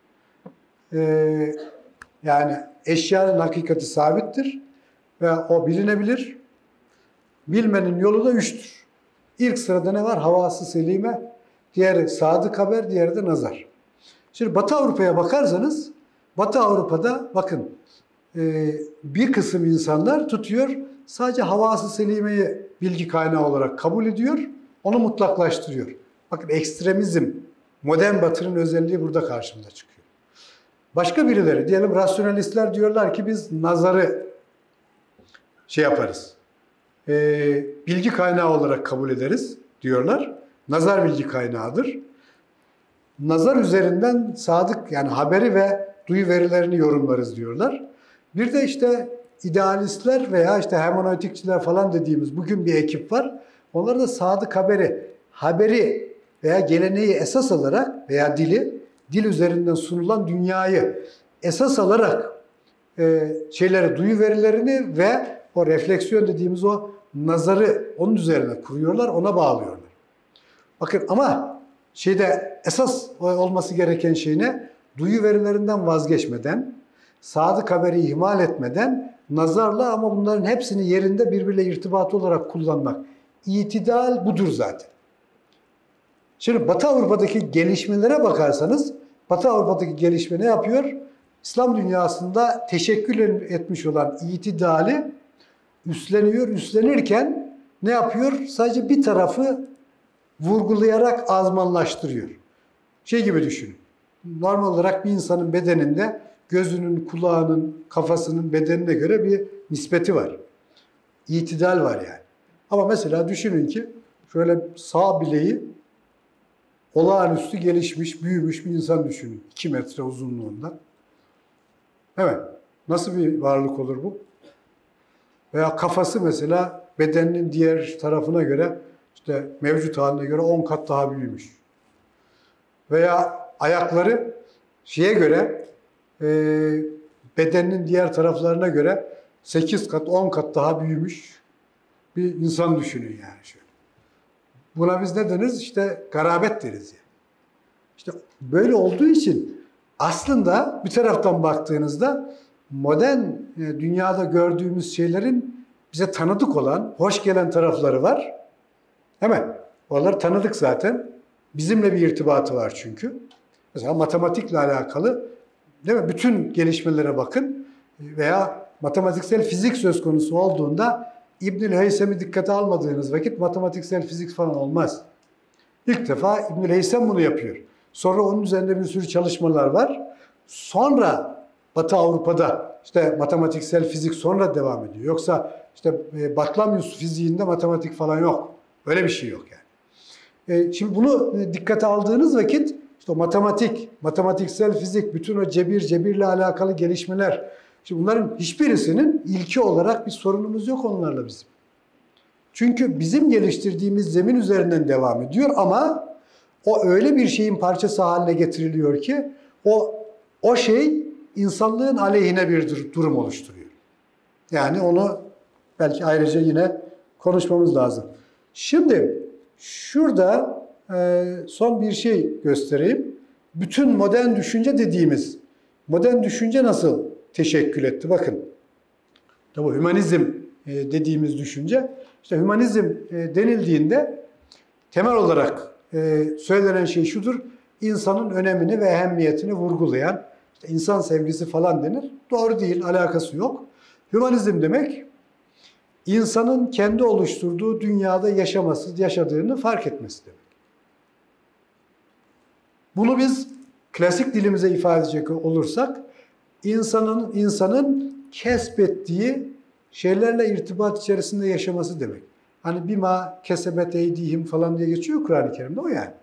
E, yani eşyanın hakikati sabittir ve o bilinebilir. Bilmenin yolu da üçtür. İlk sırada ne var? Havası selime, diğeri sadık haber, diğeri de nazar. Şimdi Batı Avrupa'ya bakarsanız, Batı Avrupa'da bakın e, bir kısım insanlar tutuyor, sadece havası selimeyi bilgi kaynağı olarak kabul ediyor, onu mutlaklaştırıyor. Bakın ekstremizm, modern Batı'nın özelliği burada karşımıza çıkıyor. Başka birileri, diyelim rasyonalistler diyorlar ki biz nazarı şey yaparız, e, bilgi kaynağı olarak kabul ederiz diyorlar. Nazar bilgi kaynağıdır. Nazar üzerinden sadık yani haberi ve duyu verilerini yorumlarız diyorlar. Bir de işte idealistler veya işte hermeneutikçiler falan dediğimiz bugün bir ekip var. Onlar da sadık haberi, haberi veya geleneği esas alarak veya dili, dil üzerinden sunulan dünyayı esas alarak e, şeyleri, duyu verilerini ve o refleksiyon dediğimiz o nazarı onun üzerine kuruyorlar, ona bağlıyorlar. Bakın ama şeyde esas olması gereken şey ne? Duyu verilerinden vazgeçmeden, sadık haberi ihmal etmeden, nazarla ama bunların hepsini yerinde birbiriyle irtibatı olarak kullanmak. İtidal budur zaten. Şimdi Batı Avrupa'daki gelişmelere bakarsanız, Batı Avrupa'daki gelişme ne yapıyor? İslam dünyasında teşekkül etmiş olan itidali üstleniyor. Üstlenirken ne yapıyor? Sadece bir tarafı vurgulayarak azmanlaştırıyor. Şey gibi düşünün. Normal olarak bir insanın bedeninde gözünün, kulağının, kafasının bedenine göre bir nispeti var. İtidal var yani. Ama mesela düşünün ki şöyle sağ bileği olağanüstü gelişmiş, büyümüş bir insan düşünün. iki metre uzunluğunda. Evet. Nasıl bir varlık olur bu? Veya kafası mesela bedeninin diğer tarafına göre işte mevcut haline göre on kat daha büyümüş. Veya ayakları şeye göre e, bedeninin diğer taraflarına göre sekiz kat on kat daha büyümüş bir insan düşünün yani şöyle. Buna biz ne deriz? İşte garabet deriz yani. İşte böyle olduğu için aslında bir taraftan baktığınızda modern e, dünyada gördüğümüz şeylerin bize tanıdık olan, hoş gelen tarafları var. Hemen. Oralar tanıdık zaten. Bizimle bir irtibatı var çünkü. Mesela matematikle alakalı değil mi? Bütün gelişmelere bakın. Veya matematiksel fizik söz konusu olduğunda İbnül Heysem'i dikkate almadığınız vakit matematiksel fizik falan olmaz. İlk defa İbnül Heysem bunu yapıyor. Sonra onun üzerinde bir sürü çalışmalar var. Sonra Batı Avrupa'da işte matematiksel fizik sonra devam ediyor. Yoksa işte Batlamyus fiziğinde matematik falan yok. Öyle bir şey yok yani. Şimdi bunu dikkate aldığınız vakit işte matematik, matematiksel fizik, bütün o cebir, cebirle alakalı gelişmeler. Şimdi bunların hiçbirisinin ilki olarak bir sorunumuz yok onlarla bizim. Çünkü bizim geliştirdiğimiz zemin üzerinden devam ediyor ama o öyle bir şeyin parçası haline getiriliyor ki o o şey insanlığın aleyhine bir durum oluşturuyor. Yani onu belki ayrıca yine konuşmamız lazım. Şimdi şurada e, son bir şey göstereyim. Bütün modern düşünce dediğimiz, modern düşünce nasıl teşekkül etti? Bakın, tabi hümanizm e, dediğimiz düşünce, işte hümanizm e, denildiğinde temel olarak e, söylenen şey şudur, insanın önemini ve ehemmiyetini vurgulayan, işte insan sevgisi falan denir. Doğru değil, alakası yok. Hümanizm demek, insanın kendi oluşturduğu dünyada yaşaması, yaşadığını fark etmesi demek. Bunu biz klasik dilimize ifade edecek olursak, insanın insanın kesbettiği şeylerle irtibat içerisinde yaşaması demek. Hani bima kesebet eydihim falan diye geçiyor Kur'an-ı Kerim'de, o yani.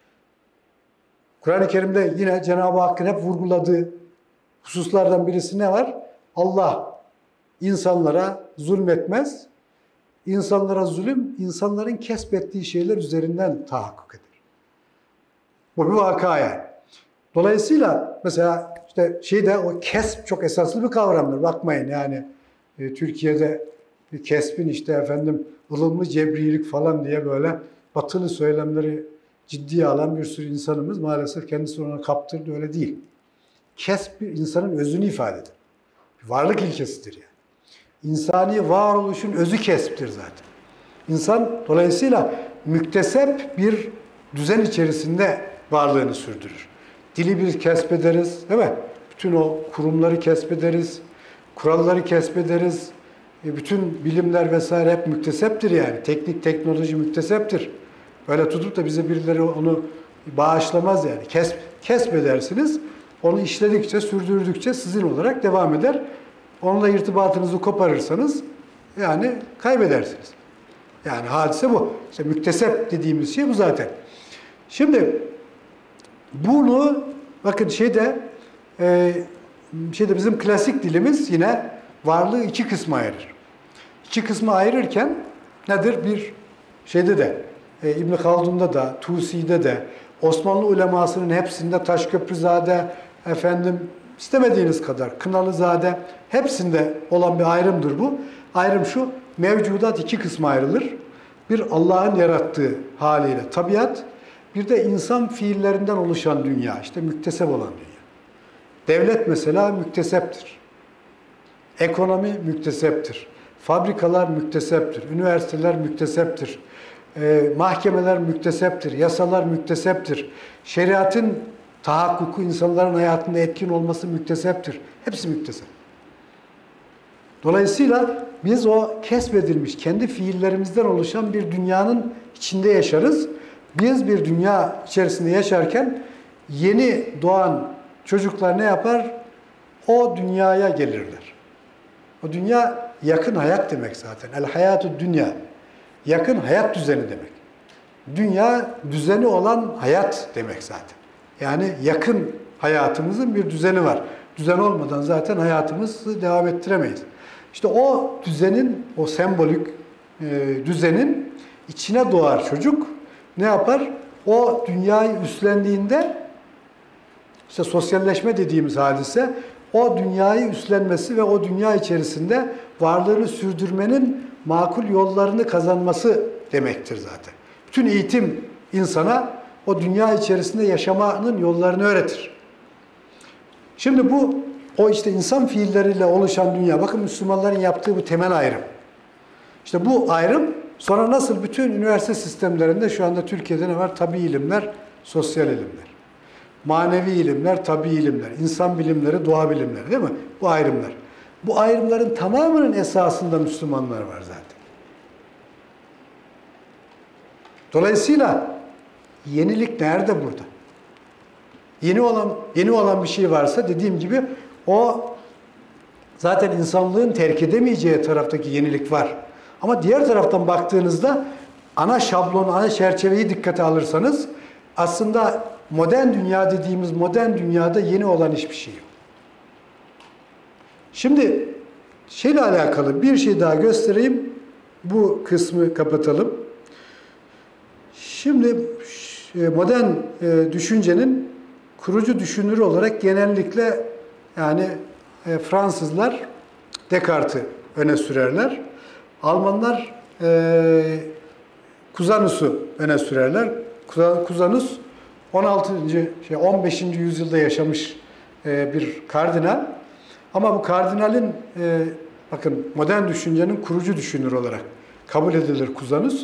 Kur'an-ı Kerim'de yine Cenab-ı Hakk'ın hep vurguladığı hususlardan birisi ne var? Allah insanlara zulmetmez. İnsanlara zulüm, insanların kesbettiği şeyler üzerinden tahakkuk eder. Bu bir vaka yani. Dolayısıyla mesela işte şeyde o kesp çok esaslı bir kavramdır. Bakmayın yani e, Türkiye'de bir kesbin işte efendim ılımlı cebrilik falan diye böyle batılı söylemleri ciddiye alan bir sürü insanımız maalesef kendisi ona kaptırdı, öyle değil. Kesb bir insanın özünü ifade eder. Bir varlık ilkesidir yani. İnsani varoluşun özü kesbtir zaten. İnsan dolayısıyla müktesep bir düzen içerisinde varlığını sürdürür. Dili bir kesbederiz, değil mi? Bütün o kurumları kesbederiz, kuralları kesbederiz. E bütün bilimler vesaire hep mükteseptir yani. Teknik, teknoloji mükteseptir. Böyle tutup da bize birileri onu bağışlamaz yani. Kes, kesbedersiniz, onu işledikçe, sürdürdükçe sizin olarak devam eder. Onunla irtibatınızı koparırsanız yani kaybedersiniz. Yani hadise bu. İşte müktesep dediğimiz şey bu zaten. Şimdi bunu bakın şeyde e, şeyde bizim klasik dilimiz yine varlığı iki kısma ayırır. İki kısma ayırırken nedir? Bir şeyde de e, İbn Haldun'da da, Tusi'de de, Osmanlı ulemasının hepsinde, Taşköprüzade, efendim istemediğiniz kadar Kınalızade, hepsinde olan bir ayrımdır bu. Ayrım şu: mevcudat iki kısma ayrılır. Bir Allah'ın yarattığı haliyle tabiat, bir de insan fiillerinden oluşan dünya, işte müktesep olan dünya. Devlet mesela mükteseptir. Ekonomi mükteseptir. Fabrikalar mükteseptir. Üniversiteler mükteseptir. E, mahkemeler mükteseptir. Yasalar mükteseptir. Şeriatın tahakkuku, insanların hayatında etkin olması mükteseptir. Hepsi müktesep. Dolayısıyla biz o kesbedilmiş, kendi fiillerimizden oluşan bir dünyanın içinde yaşarız. Biz bir dünya içerisinde yaşarken yeni doğan çocuklar ne yapar? O dünyaya gelirler. O dünya yakın hayat demek zaten. El hayatü dünya. Yakın hayat düzeni demek. Dünya düzeni olan hayat demek zaten. Yani yakın hayatımızın bir düzeni var. Düzen olmadan zaten hayatımızı devam ettiremeyiz. İşte o düzenin, o sembolik e, düzenin içine doğar çocuk. Ne yapar? O dünyayı üstlendiğinde, işte sosyalleşme dediğimiz hadise, o dünyayı üstlenmesi ve o dünya içerisinde varlığını sürdürmenin makul yollarını kazanması demektir zaten. Bütün eğitim insana o dünya içerisinde yaşamanın yollarını öğretir. Şimdi bu, o işte insan fiilleriyle oluşan dünya, bakın Müslümanların yaptığı bu temel ayrım. İşte bu ayrım sonra nasıl bütün üniversite sistemlerinde şu anda Türkiye'de ne var? Tabii ilimler, sosyal ilimler. Manevi ilimler, tabii ilimler, insan bilimleri, doğa bilimleri, değil mi? Bu ayrımlar. Bu ayrımların tamamının esasında Müslümanlar var zaten. Dolayısıyla yenilik nerede burada? Yeni olan yeni olan bir şey varsa dediğim gibi o zaten insanlığın terk edemeyeceği taraftaki yenilik var. Ama diğer taraftan baktığınızda ana şablonu, ana çerçeveyi dikkate alırsanız aslında modern dünya dediğimiz modern dünyada yeni olan hiçbir şey yok. Şimdi şeyle alakalı bir şey daha göstereyim. Bu kısmı kapatalım. Şimdi modern düşüncenin kurucu düşünürü olarak genellikle yani Fransızlar Descartes'i öne sürerler. Almanlar Cusanus'u öne sürerler. Cusanus on altıncı şey on beşinci yüzyılda yaşamış bir kardinal. Ama bu kardinalin bakın modern düşüncenin kurucu düşünür olarak kabul edilir Cusanus.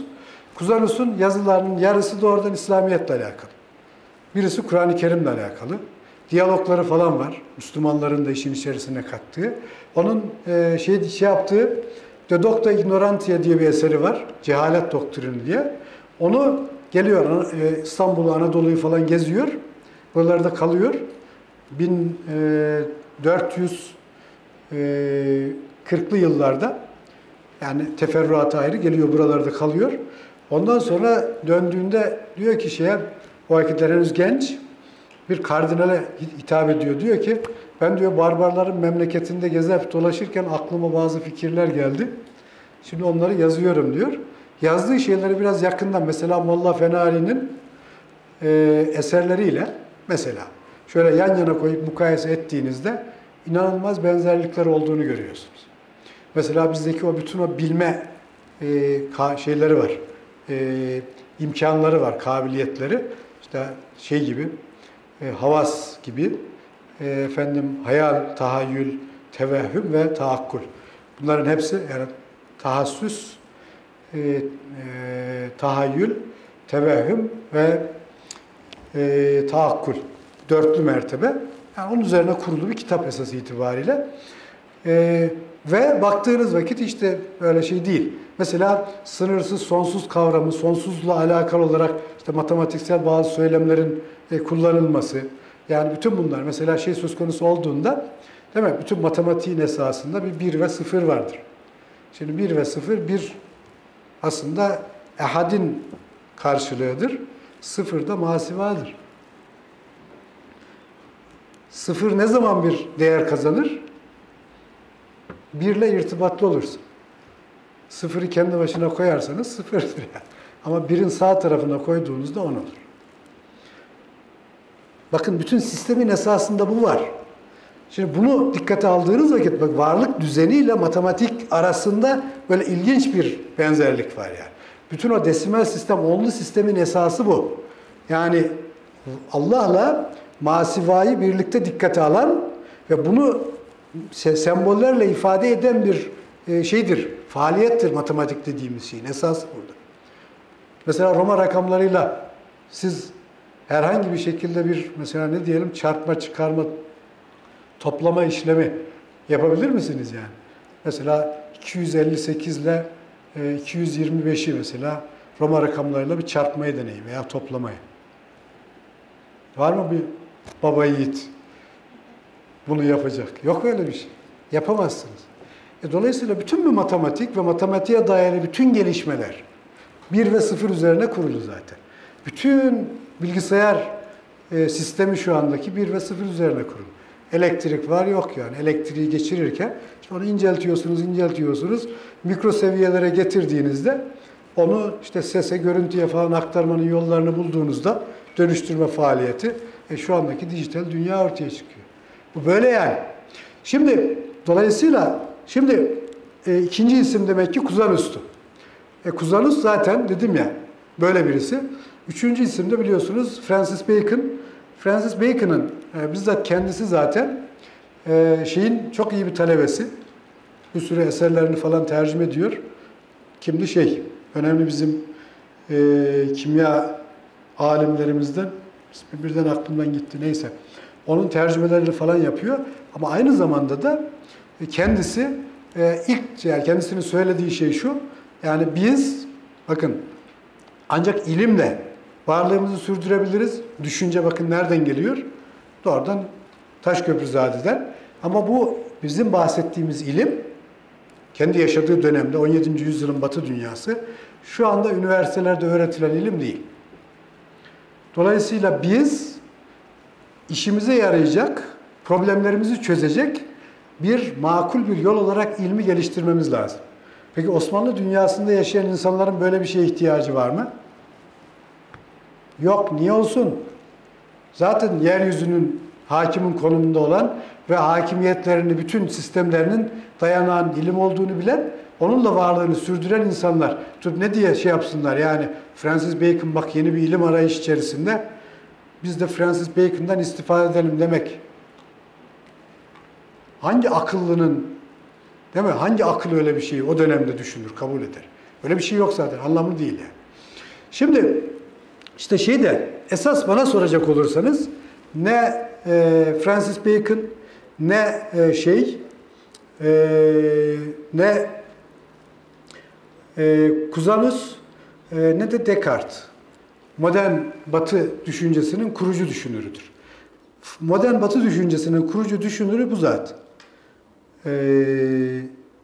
Cusanus'un yazılarının yarısı doğrudan İslamiyetle alakalı. Birisi Kur'an-ı Kerim'le alakalı. diyalogları falan var. Müslümanların da işin içerisine kattığı. Onun e, şey, şey yaptığı De Docta Ignorantia diye bir eseri var. Cehalet doktrini diye. Onu geliyor e, İstanbul'u, Anadolu'yu falan geziyor. Buralarda kalıyor. bin dört yüz kırklı yıllarda, yani teferruatı ayrı, geliyor buralarda kalıyor. Ondan sonra döndüğünde diyor ki şeye, o vakitler henüz genç, bir kardinale hitap ediyor. Diyor ki ben diyor barbarların memleketinde gezip dolaşırken aklıma bazı fikirler geldi. Şimdi onları yazıyorum diyor. Yazdığı şeyleri biraz yakından, mesela Molla Fenari'nin e, eserleriyle mesela şöyle yan yana koyup mukayese ettiğinizde inanılmaz benzerlikler olduğunu görüyorsunuz. Mesela bizdeki o bütün o bilme e, şeyleri var, e, imkanları var, kabiliyetleri. İşte şey gibi, e, havas gibi, e, efendim hayal, tahayyül, tevehhüm ve taakkul. Bunların hepsi yani tahassüs, e, e, tahayyül, tevehhüm ve e, taakkul. Dörtlü mertebe. Yani onun üzerine kurulu bir kitap esası itibariyle. Ee, ve baktığınız vakit işte öyle şey değil. Mesela sınırsız, sonsuz kavramı, sonsuzla alakalı olarak işte matematiksel bazı söylemlerin e, kullanılması. Yani bütün bunlar mesela şey söz konusu olduğunda, değil mi? Bütün matematiğin esasında bir bir ve sıfır vardır. Şimdi bir ve sıfır, bir aslında ehadin karşılığıdır. Sıfır da masivadır. Sıfır ne zaman bir değer kazanır? Birle irtibatlı olursun. Sıfırı kendi başına koyarsanız sıfırdır yani. Ama birin sağ tarafına koyduğunuzda on olur. Bakın bütün sistemin esasında bu var. Şimdi bunu dikkate aldığınız vakit bak, varlık düzeniyle matematik arasında böyle ilginç bir benzerlik var yani. Bütün o desimal sistem, onlu sistemin esası bu. Yani Allah'la masivayı birlikte dikkate alan ve bunu sembollerle ifade eden bir şeydir, faaliyettir matematik dediğimiz şeyin esası burada. Mesela Roma rakamlarıyla siz herhangi bir şekilde bir mesela ne diyelim çarpma, çıkarma, toplama işlemi yapabilir misiniz yani? Mesela iki yüz elli sekiz ile iki yüz yirmi beşi mesela Roma rakamlarıyla bir çarpmayı deneyin veya toplamayı. Var mı bir baba yiğit bunu yapacak? Yok öyle bir şey. Yapamazsınız. E dolayısıyla bütün bu matematik ve matematiğe dayalı bütün gelişmeler bir ve sıfır üzerine kurulu zaten. Bütün bilgisayar e, sistemi şu andaki bir ve sıfır üzerine kurulu. Elektrik var yok yani. Elektriği geçirirken işte onu inceltiyorsunuz, inceltiyorsunuz. Mikro seviyelere getirdiğinizde onu işte sese, görüntüye falan aktarmanın yollarını bulduğunuzda dönüştürme faaliyeti e, şu andaki dijital dünya ortaya çıkıyor. Bu böyle yani. Şimdi dolayısıyla şimdi e, ikinci isim demek ki Kuzanus'tu. E, Kuzanus zaten dedim ya böyle birisi. Üçüncü isim de biliyorsunuz Francis Bacon. Francis Bacon'ın e, bizzat kendisi zaten e, şeyin çok iyi bir talebesi. Bir sürü eserlerini falan tercüme ediyor. Kimdi şey? Önemli bizim e, kimya alimlerimizden, birden aklımdan gitti neyse. Onun tercümelerini falan yapıyor. Ama aynı zamanda da kendisi e, ilk yani kendisinin söylediği şey şu. Yani biz bakın ancak ilimle varlığımızı sürdürebiliriz. Düşünce bakın nereden geliyor? Doğrudan Taşköprüzade'den. Ama bu bizim bahsettiğimiz ilim kendi yaşadığı dönemde on yedinci yüzyılın Batı dünyası şu anda üniversitelerde öğretilen ilim değil. Dolayısıyla biz işimize yarayacak, problemlerimizi çözecek bir makul bir yol olarak ilmi geliştirmemiz lazım. Peki Osmanlı dünyasında yaşayan insanların böyle bir şeye ihtiyacı var mı? Yok. Niye olsun? Zaten yeryüzünün hakimin konumunda olan ve hakimiyetlerini, bütün sistemlerinin dayanağın ilim olduğunu bilen, onunla varlığını sürdüren insanlar. Dur ne diye şey yapsınlar yani Francis Bacon bak yeni bir ilim arayış içerisinde. Biz de Francis Bacon'dan istifade edelim demek. Hangi akıllının, değil mi? Hangi akıl öyle bir şeyi o dönemde düşünür, kabul eder? Öyle bir şey yok zaten, anlamı değil yani. Şimdi işte şey de esas bana soracak olursanız ne e, Francis Bacon, ne e, şey, e, ne e, Cusanus, e, ne de Descartes. Modern Batı düşüncesinin kurucu düşünürüdür. Modern Batı düşüncesinin kurucu düşünürü bu zat. E,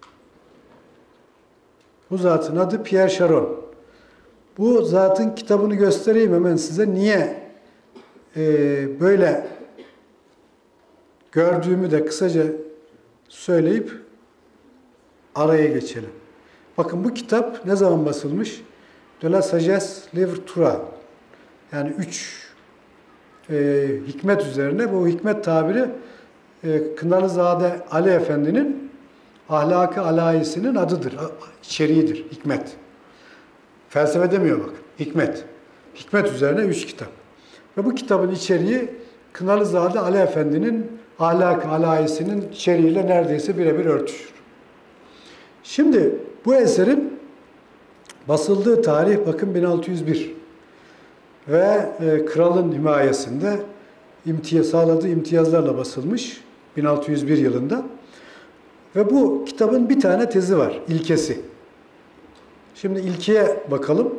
bu zatın adı Pierre Charon. Bu zatın kitabını göstereyim hemen size. Niye e, böyle gördüğümü de kısaca söyleyip araya geçelim. Bakın bu kitap ne zaman basılmış? De la Sagesse Livre Trois. Yani üç e, hikmet üzerine. Bu hikmet tabiri e, Kınalızade Ali Efendi'nin Ahlak-ı Alayisi'nin adıdır. İçeriğidir. Hikmet. Felsefe demiyor bak. Hikmet. Hikmet üzerine üç kitap. Ve bu kitabın içeriği Kınalızade Ali Efendi'nin Ahlak-ı Alayisi'nin içeriğiyle neredeyse birebir örtüşür. Şimdi bu eserin basıldığı tarih bakın bin altı yüz bir ve e, kralın himayesinde imtiyaz, sağladığı imtiyazlarla basılmış bin altı yüz bir yılında. Ve bu kitabın bir tane tezi var, ilkesi. Şimdi ilkeye bakalım.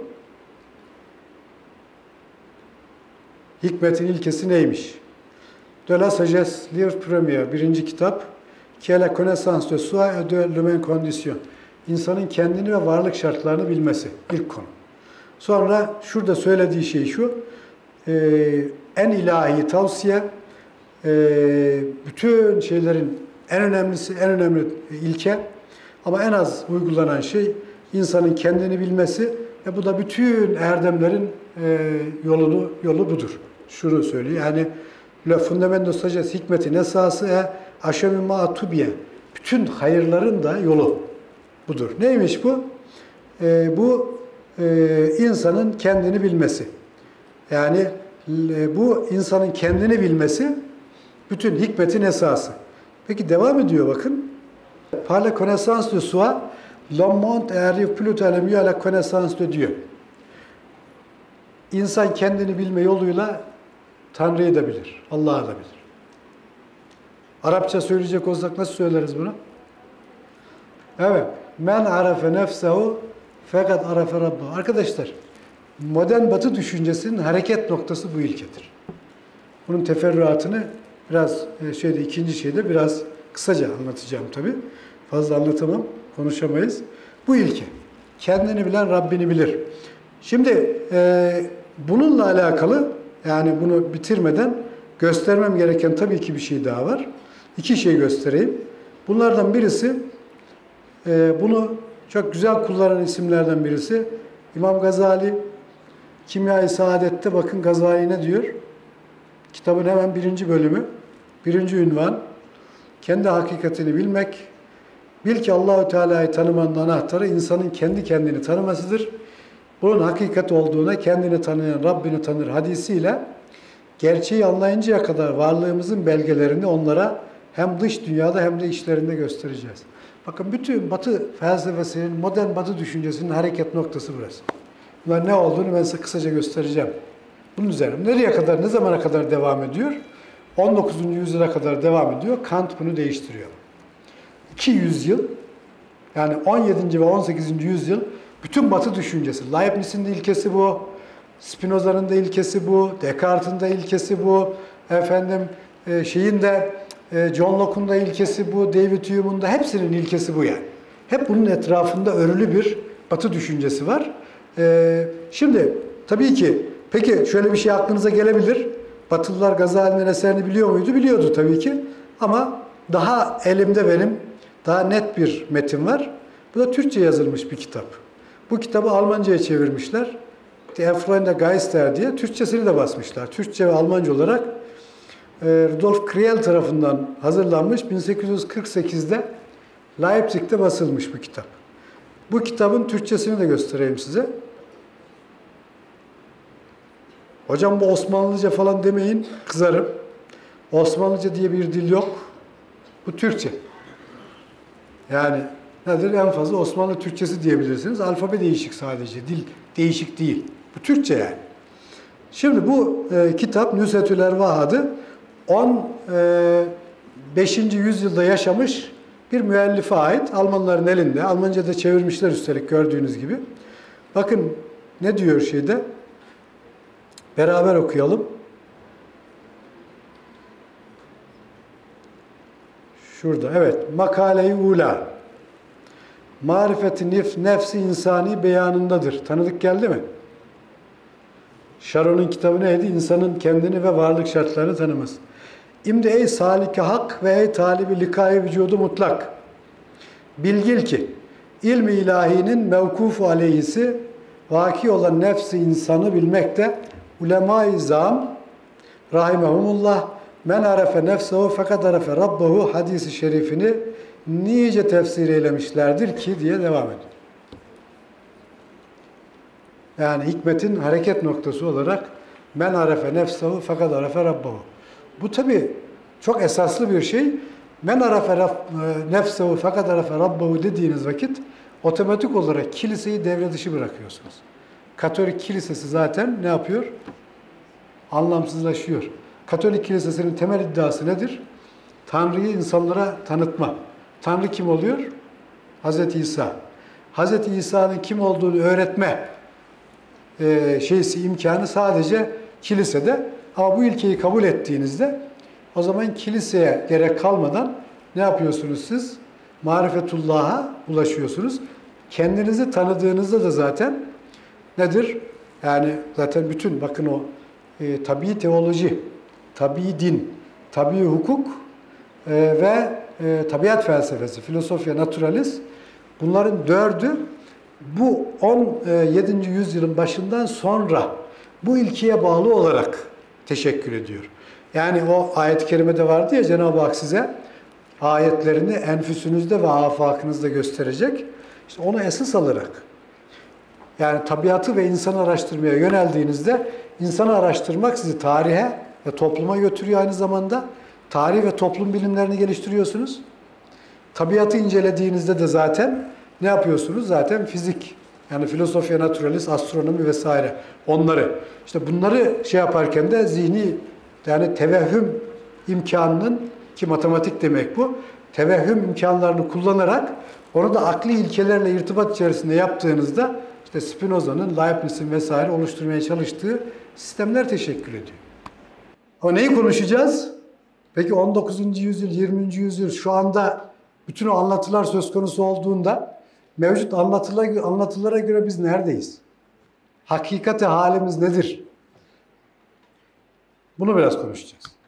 Hikmetin ilkesi neymiş? De la Sagesse, livre premier, birinci kitap. Qui est la connaissance de soi et de l'humaine condition. İnsanın kendini ve varlık şartlarını bilmesi. İlk konu. Sonra şurada söylediği şey şu. E, en ilahi tavsiye, e, bütün şeylerin en önemlisi, en önemli ilke ama en az uygulanan şey insanın kendini bilmesi ve bu da bütün erdemlerin e, yolunu yolu budur. Şunu söylüyor. Yani le fondamento sagesse, hikmetin esası e aşemima atubiye. Bütün hayırların da yolu budur. Neymiş bu? E, bu e, insanın kendini bilmesi. Yani e, bu insanın kendini bilmesi bütün hikmetin esası. Peki devam ediyor bakın. Par la connaissance de soi, l'homme monte et arrive plus à la mieux à la connaissance de Dieu. İnsan kendini bilme yoluyla Tanrı'yı da bilir, Allah'ı da bilir. Arapça söyleyecek olsak nasıl söyleriz bunu? Evet. Men arafe nefsehu fakat arafe rabbahu. Arkadaşlar, modern Batı düşüncesinin hareket noktası bu ilkedir. Bunun teferruatını biraz şeyde ikinci şeyde biraz kısaca anlatacağım tabii. Fazla anlatamam, konuşamayız. Bu ilke. Kendini bilen Rabbini bilir. Şimdi e, bununla alakalı yani bunu bitirmeden göstermem gereken tabii ki bir şey daha var. İki şey göstereyim. Bunlardan birisi e, bunu çok güzel kullanan isimlerden birisi İmam Gazali. Kimya-i Saadet'te bakın Gazali ne diyor? Kitabın hemen birinci bölümü, birinci ünvan. Kendi hakikatini bilmek. Bil ki Allahu Teala'yı tanımanın anahtarı insanın kendi kendini tanımasıdır. Bunun hakikat olduğuna kendini tanıyan Rabbini tanır hadisiyle gerçeği anlayıncaya kadar varlığımızın belgelerini onlara hem dış dünyada hem de içlerinde göstereceğiz. Bakın bütün Batı felsefesinin, modern Batı düşüncesinin hareket noktası burası. Bunlar ne olduğunu ben size kısaca göstereceğim. Bunun üzerine nereye kadar, ne zamana kadar devam ediyor? on dokuzuncu yüzyıla kadar devam ediyor. Kant bunu değiştiriyor. iki yüz yıl, yani on yedinci ve on sekizinci yüzyıl bütün Batı düşüncesi, Leibniz'in de ilkesi bu, Spinoza'nın da ilkesi bu, Descartes'in de ilkesi bu, efendim şeyin de John Locke'un da ilkesi bu, David Hume'un da hepsinin ilkesi bu yani. Hep bunun etrafında örülü bir Batı düşüncesi var. Şimdi tabii ki, peki şöyle bir şey aklınıza gelebilir. Batılılar Gazali'nin eserini biliyor muydu? Biliyordu tabii ki. Ama daha elimde benim daha net bir metin var. Bu da Türkçe yazılmış bir kitap. Bu kitabı Almanca'ya çevirmişler. Die Erfreunde Geister diye. Türkçesini de basmışlar. Türkçe ve Almanca olarak Rudolf Kriel tarafından hazırlanmış. bin sekiz yüz kırk sekizde Leipzig'te basılmış bu kitap. Bu kitabın Türkçesini de göstereyim size. Hocam bu Osmanlıca falan demeyin, kızarım. Osmanlıca diye bir dil yok. Bu Türkçe. Yani nedir? En fazla Osmanlı Türkçesi diyebilirsiniz. Alfabe değişik sadece. Dil değişik değil. Bu Türkçe yani. Şimdi bu e, kitap Nüshetül Ervah adı. on beşinci yüzyılda yaşamış bir müellife ait. Almanların elinde. Almanca'da çevirmişler üstelik gördüğünüz gibi. Bakın ne diyor şeyde? Beraber okuyalım. Şurada, evet. Makale-i Ula. Marifeti nef, nefsi insani beyanındadır. Tanıdık geldi mi? Sharon'un kitabı neydi? İnsanın kendini ve varlık şartlarını tanıması. İmdi ey salike hak ve ey talibi likayı vücudu mutlak. Bilgil ki ilmi ilahinin mevkufu aleyhisi vaki olan nefsi insanı bilmekte ulema-i zam rahimehumullah men arefe nefsehu fakat arefe rabbehu hadisi şerifini nice tefsir eylemişlerdir ki diye devam ediyor. Yani hikmetin hareket noktası olarak men arefe nefsehu fakat arefe rabbehu. Bu tabi çok esaslı bir şey. Men arefe nefsehu fakat arefe rabbehu dediğiniz vakit otomatik olarak kiliseyi devre dışı bırakıyorsunuz. Katolik kilisesi zaten ne yapıyor? Anlamsızlaşıyor. Katolik kilisesinin temel iddiası nedir? Tanrı'yı insanlara tanıtma. Tanrı kim oluyor? Hazreti İsa. Hazreti İsa'nın kim olduğunu öğretme e, şeysi, imkanı sadece kilisede. Ama bu ilkeyi kabul ettiğinizde o zaman kiliseye gerek kalmadan ne yapıyorsunuz siz? Marifetullah'a ulaşıyorsunuz. Kendinizi tanıdığınızda da zaten nedir? Yani zaten bütün bakın o e, tabii teoloji, tabii din, tabii hukuk e, ve e, tabiat felsefesi, filosofya, naturalis bunların dördü bu on yedinci yüzyılın başından sonra bu ilkeye bağlı olarak teşekkür ediyor. Yani o ayet-i kerimede vardı ya Cenab-ı Hak size ayetlerini enfüsünüzde ve afakınızda gösterecek. İşte onu esas alarak yani tabiatı ve insanı araştırmaya yöneldiğinizde insanı araştırmak sizi tarihe ve topluma götürüyor aynı zamanda. Tarih ve toplum bilimlerini geliştiriyorsunuz. Tabiatı incelediğinizde de zaten ne yapıyorsunuz? Zaten fizik, yani filosofya, naturalist, astronomi vesaire onları. İşte bunları şey yaparken de zihni yani tevehhüm imkanının ki matematik demek bu. Tevehhüm imkanlarını kullanarak onu da akli ilkelerle irtibat içerisinde yaptığınızda işte Spinoza'nın, Leibniz'in vesaire oluşturmaya çalıştığı sistemler teşekkül ediyor. Ama neyi konuşacağız? Peki on dokuzuncu yüzyıl, yirminci yüzyıl şu anda bütün o anlatılar söz konusu olduğunda mevcut anlatılara, anlatılara göre biz neredeyiz? Hakikati halimiz nedir? Bunu biraz konuşacağız.